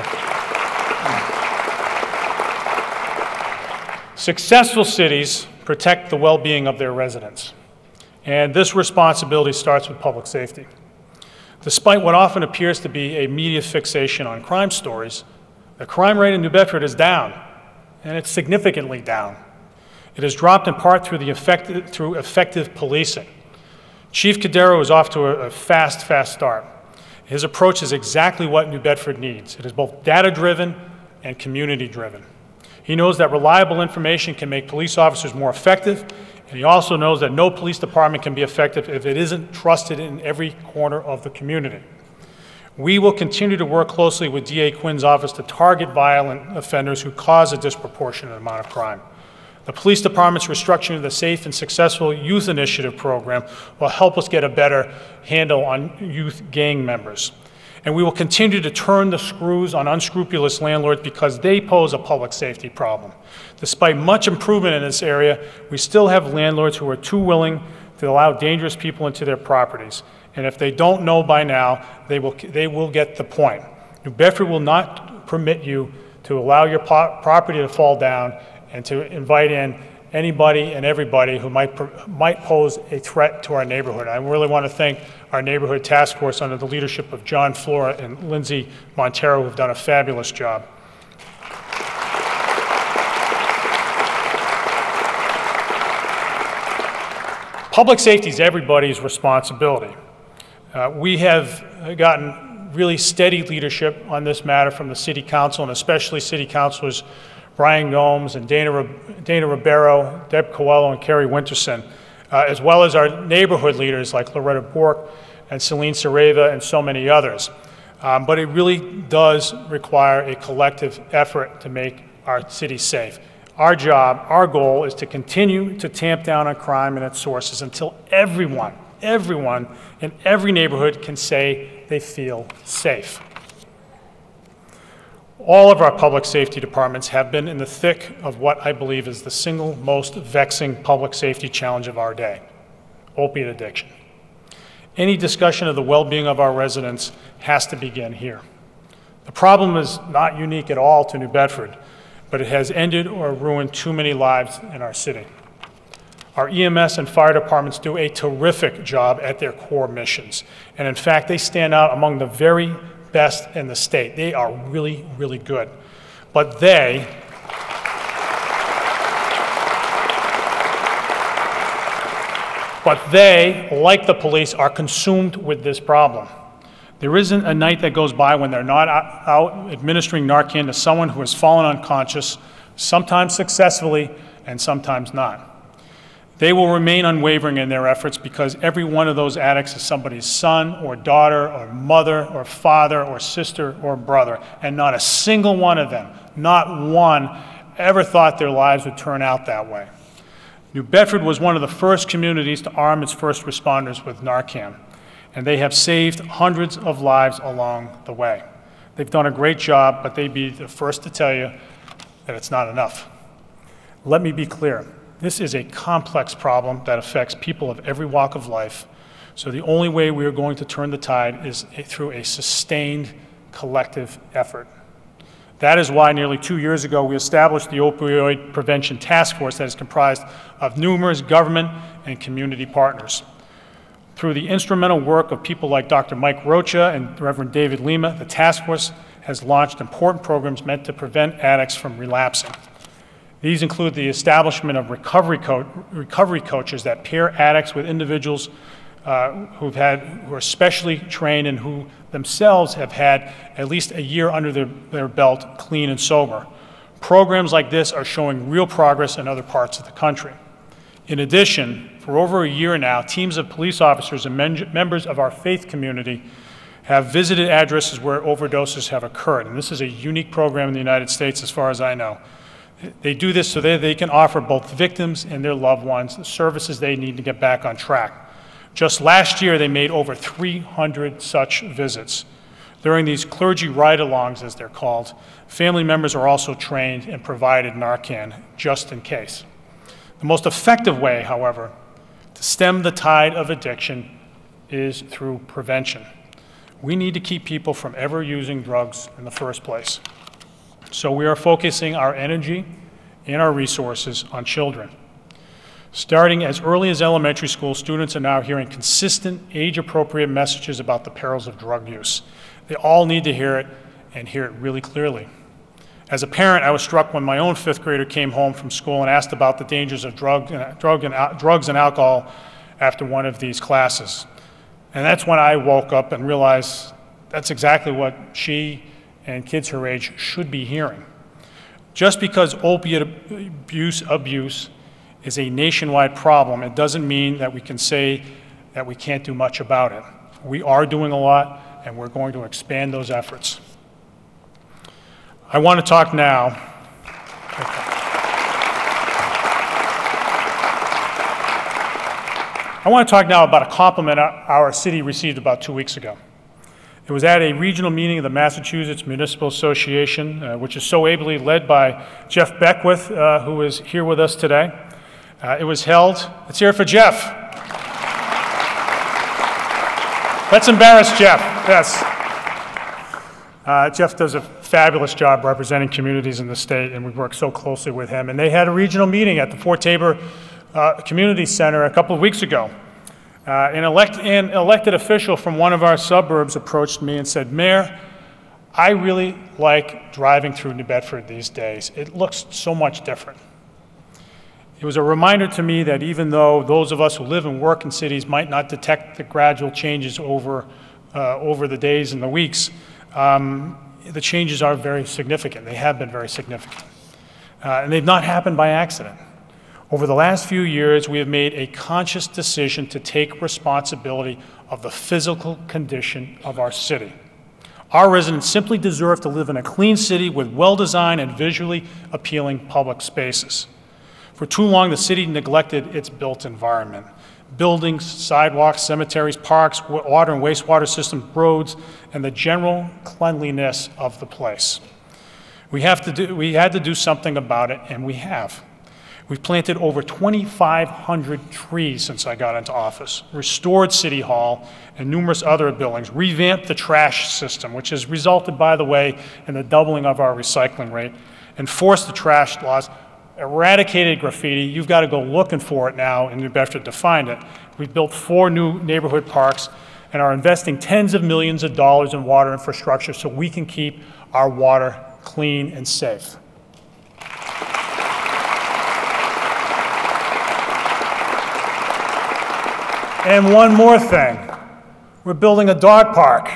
Successful cities protect the well-being of their residents, and this responsibility starts with public safety. Despite what often appears to be a media fixation on crime stories, the crime rate in New Bedford is down, and it's significantly down. It has dropped in part through effective policing. Chief Cadero is off to a fast start. His approach is exactly what New Bedford needs. It is both data-driven and community-driven. He knows that reliable information can make police officers more effective, and he also knows that no police department can be effective if it isn't trusted in every corner of the community. We will continue to work closely with DA Quinn's office to target violent offenders who cause a disproportionate amount of crime. The police department's restructuring of the Safe and Successful Youth Initiative program will help us get a better handle on youth gang members. And we will continue to turn the screws on unscrupulous landlords because they pose a public safety problem. Despite much improvement in this area, we still have landlords who are too willing to allow dangerous people into their properties. And if they don't know by now, they will get the point. New Bedford will not permit you to allow your property to fall down and to invite in anybody and everybody who might pose a threat to our neighborhood. I really want to thank our neighborhood task force under the leadership of John Flora and Lindsay Montero, who've done a fabulous job. Public safety is everybody's responsibility. We have gotten really steady leadership on this matter from the City Council, and especially City Councilors Brian Gomes and Dana Ribeiro, Deb Coelho, and Kerry Winterson, as well as our neighborhood leaders like Loretta Bork and Celine Sareva and so many others. But it really does require a collective effort to make our city safe. Our job, our goal is to continue to tamp down on crime and its sources until everyone in every neighborhood can say they feel safe. All of our public safety departments have been in the thick of what I believe is the single most vexing public safety challenge of our day, opiate addiction. Any discussion of the well-being of our residents has to begin here. The problem is not unique at all to New Bedford, but it has ended or ruined too many lives in our city. Our EMS and fire departments do a terrific job at their core missions, and in fact, they stand out among the very best in the state. They are really, really good. But they like the police, are consumed with this problem. There isn't a night that goes by when they're not out administering Narcan to someone who has fallen unconscious, sometimes successfully and sometimes not. They will remain unwavering in their efforts because every one of those addicts is somebody's son or daughter or mother or father or sister or brother, and not a single one of them, not one, ever thought their lives would turn out that way. New Bedford was one of the first communities to arm its first responders with Narcan, and they have saved hundreds of lives along the way. They've done a great job, but they'd be the first to tell you that it's not enough. Let me be clear. This is a complex problem that affects people of every walk of life, so the only way we are going to turn the tide is through a sustained collective effort. That is why nearly 2 years ago we established the Opioid Prevention Task Force that is comprised of numerous government and community partners. Through the instrumental work of people like Dr. Mike Rocha and Reverend David Lima, the task force has launched important programs meant to prevent addicts from relapsing. These include the establishment of recovery coaches that pair addicts with individuals who are specially trained and who themselves have had at least a year under their belt clean and sober. Programs like this are showing real progress in other parts of the country. In addition, for over a year now, teams of police officers and members of our faith community have visited addresses where overdoses have occurred. And this is a unique program in the United States as far as I know. They do this so that they can offer both victims and their loved ones the services they need to get back on track. Just last year, they made over 300 such visits. During these clergy ride-alongs, as they're called, family members are also trained and provided Narcan, just in case. The most effective way, however, to stem the tide of addiction is through prevention. We need to keep people from ever using drugs in the first place. So we are focusing our energy and our resources on children. Starting as early as elementary school, students are now hearing consistent, age-appropriate messages about the perils of drug use. They all need to hear it, and hear it really clearly. As a parent, I was struck when my own fifth grader came home from school and asked about the dangers of drugs and alcohol after one of these classes. And that's when I woke up and realized that's exactly what she and kids her age should be hearing. Just because opiate abuse is a nationwide problem, it doesn't mean that we can say that we can't do much about it. We are doing a lot, and we're going to expand those efforts. I want to talk now. I want to talk now about a compliment our city received about 2 weeks ago. It was at a regional meeting of the Massachusetts Municipal Association, which is so ably led by Jeff Beckwith, who is here with us today. It was held, let's hear it for Jeff. Let's embarrass Jeff, yes. Jeff does a fabulous job representing communities in the state, and we work so closely with him. And they had a regional meeting at the Fort Tabor Community Center a couple of weeks ago. An elected official from one of our suburbs approached me and said, "Mayor, I really like driving through New Bedford these days. It looks so much different." It was a reminder to me that even though those of us who live and work in cities might not detect the gradual changes over the days and the weeks, the changes are very significant. They have been very significant. And they've not happened by accident. Over the last few years, we have made a conscious decision to take responsibility of the physical condition of our city. Our residents simply deserve to live in a clean city with well-designed and visually appealing public spaces. For too long, the city neglected its built environment. Buildings, sidewalks, cemeteries, parks, water and wastewater systems, roads, and the general cleanliness of the place. We had to do something about it, and we have. We've planted over 2,500 trees since I got into office, restored City Hall and numerous other buildings, revamped the trash system, which has resulted, by the way, in the doubling of our recycling rate, enforced the trash laws, eradicated graffiti. You've got to go looking for it now in New Bedford to find it. We've built 4 new neighborhood parks and are investing tens of millions of dollars in water infrastructure so we can keep our water clean and safe. And one more thing, we're building a dog park.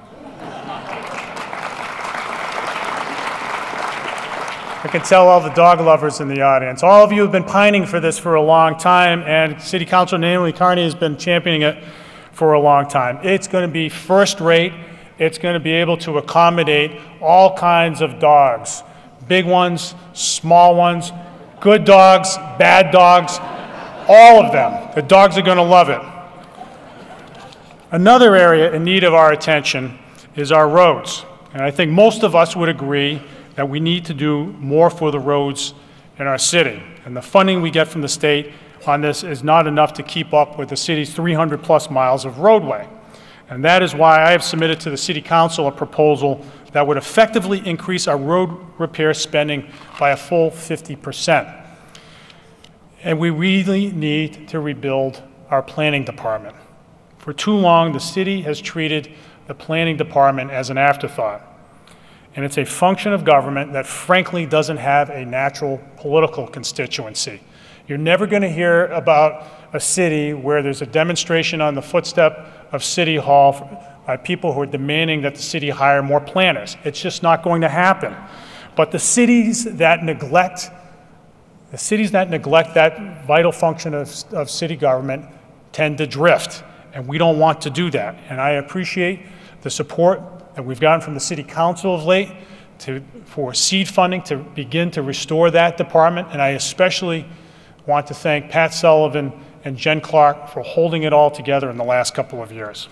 I can tell all the dog lovers in the audience. All of you have been pining for this for a long time, and City Councilor Naomi Carney has been championing it for a long time. It's going to be first rate. It's going to be able to accommodate all kinds of dogs, big ones, small ones, good dogs, bad dogs, all of them. The dogs are going to love it. Another area in need of our attention is our roads. And I think most of us would agree that we need to do more for the roads in our city. And the funding we get from the state on this is not enough to keep up with the city's 300-plus miles of roadway. And that is why I have submitted to the City Council a proposal that would effectively increase our road repair spending by a full 50%. And we really need to rebuild our planning department. For too long, the city has treated the planning department as an afterthought. And it's a function of government that frankly doesn't have a natural political constituency. You're never going to hear about a city where there's a demonstration on the footstep of City Hall by people who are demanding that the city hire more planners. It's just not going to happen. But the cities that neglect that vital function of city government tend to drift, and we don't want to do that. And I appreciate the support that we've gotten from the City Council of late for seed funding to begin to restore that department, and I especially want to thank Pat Sullivan and Jen Clark for holding it all together in the last couple of years.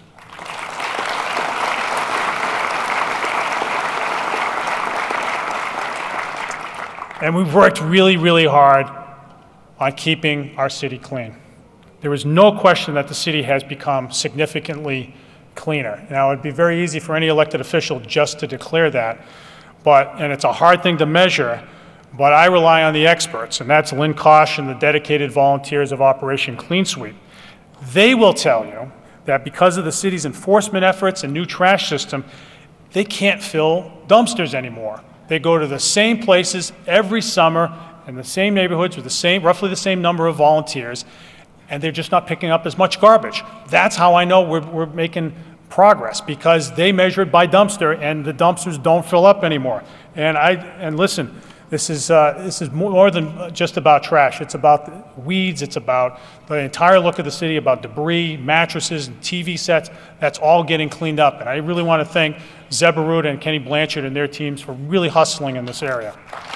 And we've worked really, really hard on keeping our city clean. There is no question that the city has become significantly cleaner. Now, it'd be very easy for any elected official just to declare that, and it's a hard thing to measure, but I rely on the experts, and that's Lynn Kosh and the dedicated volunteers of Operation Clean Sweep. They will tell you that because of the city's enforcement efforts and new trash system, they can't fill dumpsters anymore. They go to the same places every summer in the same neighborhoods with roughly the same number of volunteers, and they're just not picking up as much garbage. That's how I know we're making progress, because they measure it by dumpster, and the dumpsters don't fill up anymore. And listen, this is more than just about trash. It's about weeds. It's about the entire look of the city, about debris, mattresses, and TV sets. That's all getting cleaned up. And I really want to thank Zeb Aruda and Kenny Blanchard and their teams for really hustling in this area.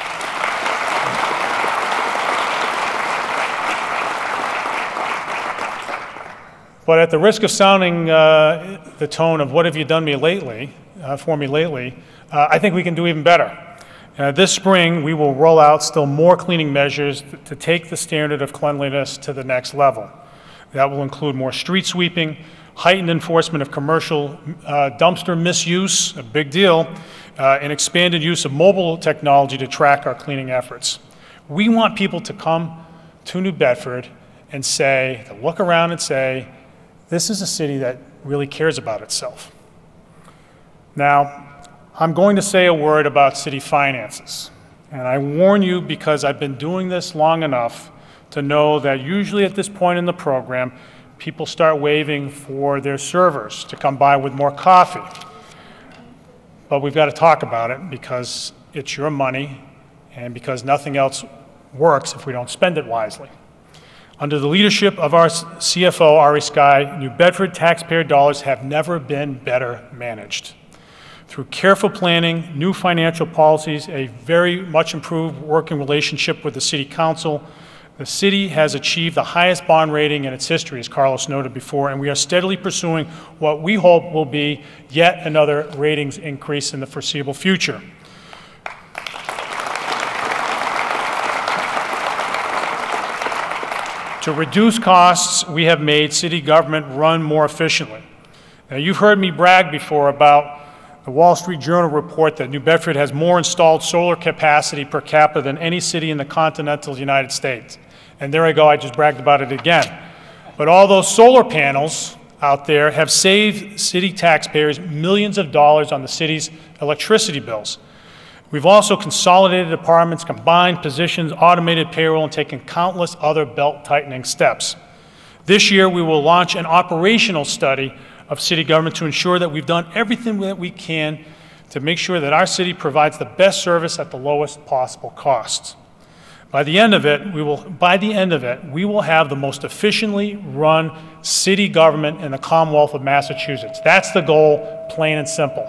But at the risk of sounding the tone of what have you done for me lately, I think we can do even better. This spring, we will roll out still more cleaning measures to take the standard of cleanliness to the next level. That will include more street sweeping, heightened enforcement of commercial dumpster misuse, a big deal, and expanded use of mobile technology to track our cleaning efforts. We want people to come to New Bedford and to look around and say, this is a city that really cares about itself. Now, I'm going to say a word about city finances. And I warn you, because I've been doing this long enough to know that usually at this point in the program, people start waving for their servers to come by with more coffee. But we've got to talk about it, because it's your money and because nothing else works if we don't spend it wisely. Under the leadership of our CFO, Ari Skye, New Bedford taxpayer dollars have never been better managed. Through careful planning, new financial policies, a very much improved working relationship with the City Council, the city has achieved the highest bond rating in its history, as Carlos noted before, and we are steadily pursuing what we hope will be yet another ratings increase in the foreseeable future. To reduce costs, we have made city government run more efficiently. Now, you've heard me brag before about the Wall Street Journal report that New Bedford has more installed solar capacity per capita than any city in the continental United States. And there I go, I just bragged about it again. But all those solar panels out there have saved city taxpayers millions of dollars on the city's electricity bills. We've also consolidated departments, combined positions, automated payroll, and taken countless other belt-tightening steps. This year, we will launch an operational study of city government to ensure that we've done everything that we can to make sure that our city provides the best service at the lowest possible costs. By the end of it, we will have the most efficiently run city government in the Commonwealth of Massachusetts. That's the goal, plain and simple.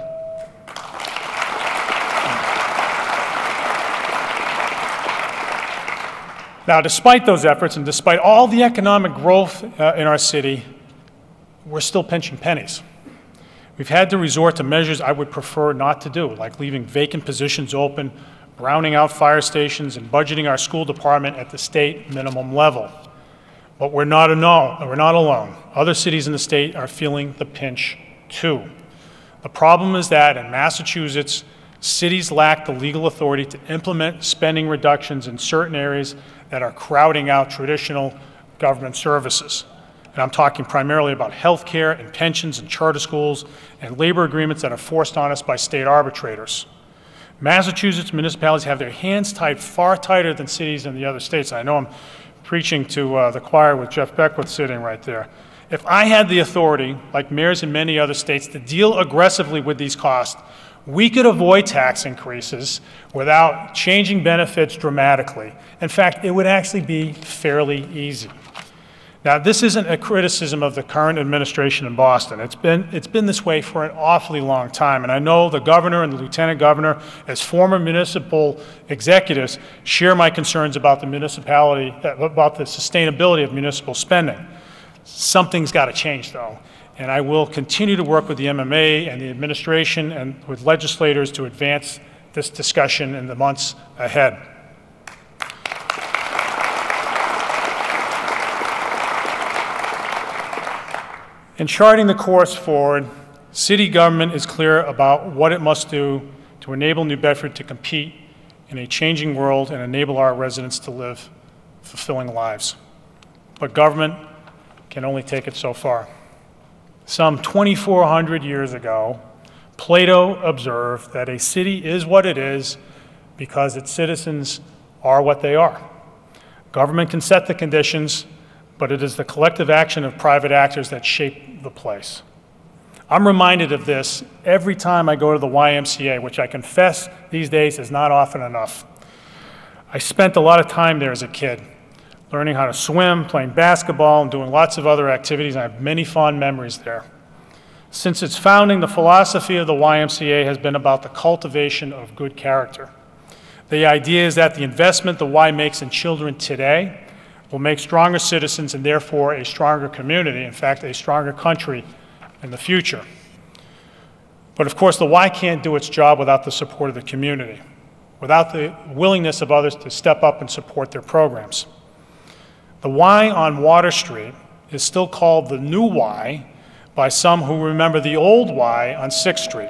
Now, despite those efforts and despite all the economic growth in our city, we're still pinching pennies. We've had to resort to measures I would prefer not to do, like leaving vacant positions open, browning out fire stations, and budgeting our school department at the state minimum level. But we're not alone. Other cities in the state are feeling the pinch too. The problem is that in Massachusetts, cities lack the legal authority to implement spending reductions in certain areas that are crowding out traditional government services. And I'm talking primarily about health care and pensions and charter schools and labor agreements that are forced on us by state arbitrators. Massachusetts municipalities have their hands tied far tighter than cities in the other states. I know I'm preaching to the choir with Jeff Beckwith sitting right there. If I had the authority, like mayors in many other states, to deal aggressively with these costs, we could avoid tax increases without changing benefits dramatically. In fact, it would actually be fairly easy. Now, this isn't a criticism of the current administration in Boston. It's been this way for an awfully long time, and I know the governor and the lieutenant governor, as former municipal executives, share my concerns about the sustainability of municipal spending. Something's got to change, though, and I will continue to work with the MMA and the administration and with legislators to advance this discussion in the months ahead. In charting the course forward, city government is clear about what it must do to enable New Bedford to compete in a changing world and enable our residents to live fulfilling lives. But government can only take it so far. Some 2,400 years ago, Plato observed that a city is what it is because its citizens are what they are. Government can set the conditions, but it is the collective action of private actors that shape the place. I'm reminded of this every time I go to the YMCA, which I confess these days is not often enough. I spent a lot of time there as a kid, learning how to swim, playing basketball, and doing lots of other activities. I have many fond memories there. Since its founding, the philosophy of the YMCA has been about the cultivation of good character. The idea is that the investment the Y makes in children today will make stronger citizens and therefore a stronger community, in fact, a stronger country in the future. But of course, the Y can't do its job without the support of the community, without the willingness of others to step up and support their programs. The Y on Water Street is still called the New Y by some who remember the old Y on 6th Street.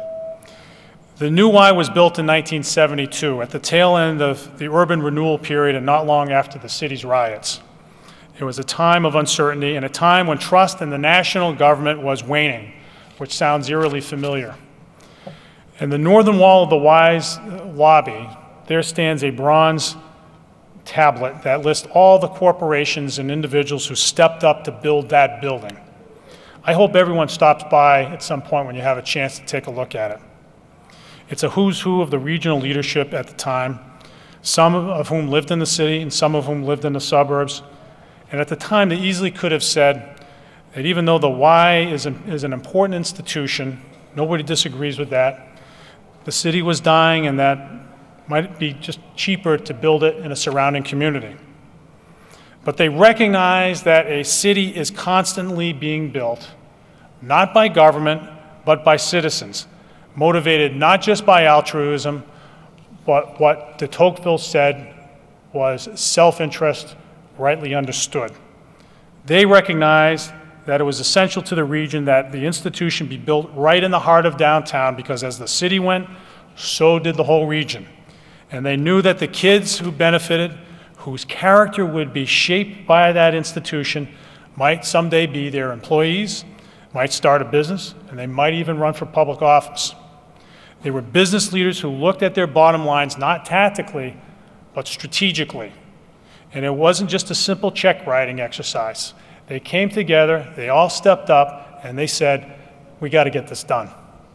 The New Y was built in 1972 at the tail end of the urban renewal period and not long after the city's riots. It was a time of uncertainty and a time when trust in the national government was waning, which sounds eerily familiar. In the northern wall of the Y's lobby, there stands a bronze tablet that lists all the corporations and individuals who stepped up to build that building. I hope everyone stops by at some point when you have a chance to take a look at it. It's a who's who of the regional leadership at the time, some of whom lived in the city and some of whom lived in the suburbs. And at the time, they easily could have said that even though the Y is an important institution, nobody disagrees with that, the city was dying and that might be just cheaper to build it in a surrounding community. But they recognize that a city is constantly being built, not by government, but by citizens, motivated not just by altruism, but what de Tocqueville said was self-interest rightly understood. They recognized that it was essential to the region that the institution be built right in the heart of downtown because as the city went, so did the whole region. And they knew that the kids who benefited, whose character would be shaped by that institution, might someday be their employees, might start a business, and they might even run for public office. They were business leaders who looked at their bottom lines not tactically, but strategically. And it wasn't just a simple check writing exercise. They came together, they all stepped up, and they said, we got to get this done.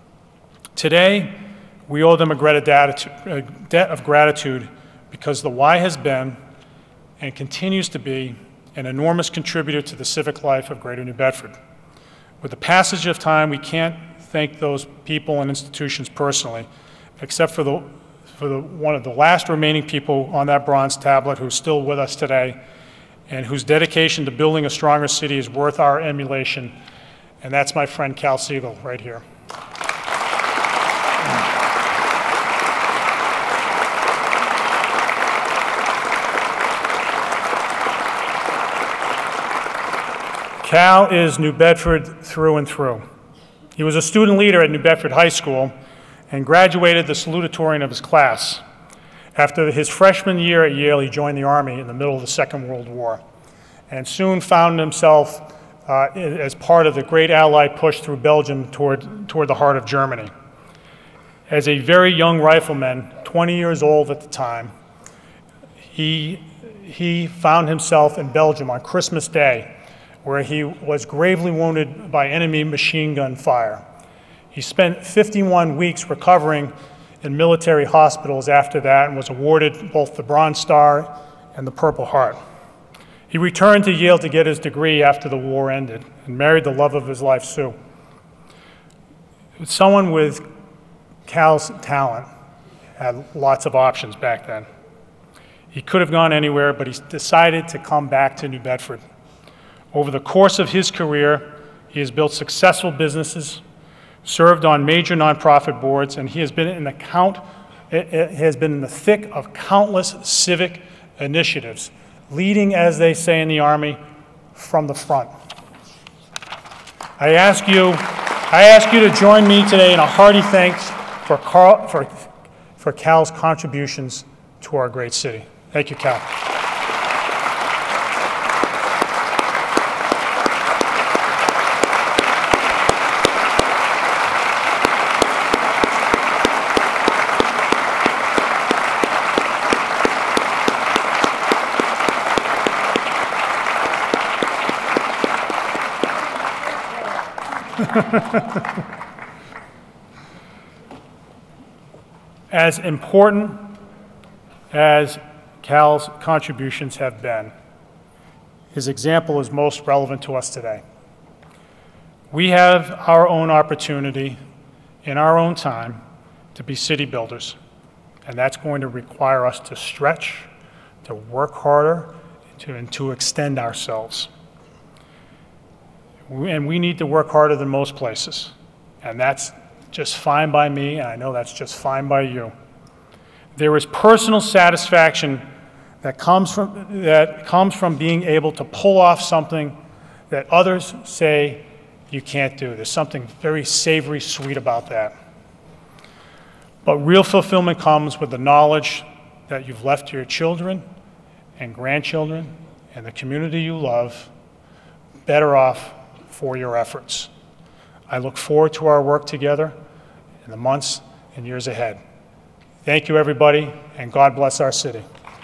Today, we owe them a debt of gratitude because the Y has been and continues to be an enormous contributor to the civic life of Greater New Bedford. With the passage of time, we can't thank those people and institutions personally, except for one of the last remaining people on that bronze tablet who's still with us today and whose dedication to building a stronger city is worth our emulation, and that's my friend Cal Siegel right here. Cal is New Bedford through and through. He was a student leader at New Bedford High School and graduated the salutatorian of his class. After his freshman year at Yale, he joined the Army in the middle of the Second World War and soon found himself as part of the great Allied push through Belgium toward the heart of Germany. As a very young rifleman, 20 years old at the time, he found himself in Belgium on Christmas Day, where he was gravely wounded by enemy machine gun fire. He spent 51 weeks recovering in military hospitals after that and was awarded both the Bronze Star and the Purple Heart. He returned to Yale to get his degree after the war ended and married the love of his life, Sue. Someone with Cal's talent had lots of options back then. He could have gone anywhere, but he decided to come back to New Bedford. Over the course of his career, he has built successful businesses, served on major nonprofit boards, and he has been in the thick of countless civic initiatives, leading, as they say in the Army, from the front. I ask you to join me today in a hearty thanks for Cal's contributions to our great city. Thank you, Cal. As important as Cal's contributions have been, his example is most relevant to us today. We have our own opportunity in our own time to be city builders, and that's going to require us to stretch, to work harder, and to extend ourselves. And we need to work harder than most places, and that's just fine by me, and I know that's just fine by you. There is personal satisfaction that comes from being able to pull off something that others say you can't do. There's something very savory, sweet about that. But real fulfillment comes with the knowledge that you've left your children and grandchildren and the community you love better off for your efforts. I look forward to our work together in the months and years ahead. Thank you, everybody, and God bless our city.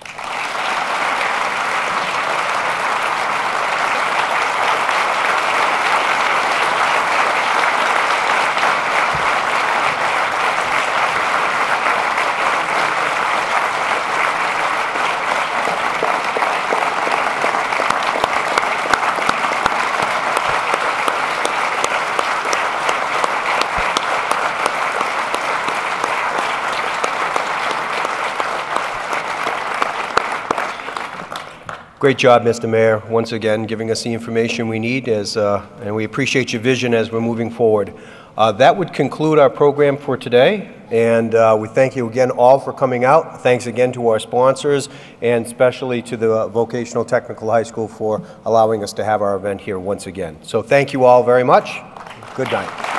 Great job, Mr. Mayor, once again giving us the information we need, and we appreciate your vision as we're moving forward. That would conclude our program for today, and we thank you again all for coming out. Thanks again to our sponsors, and especially to the Vocational Technical High School for allowing us to have our event here once again. So thank you all very much. Good night.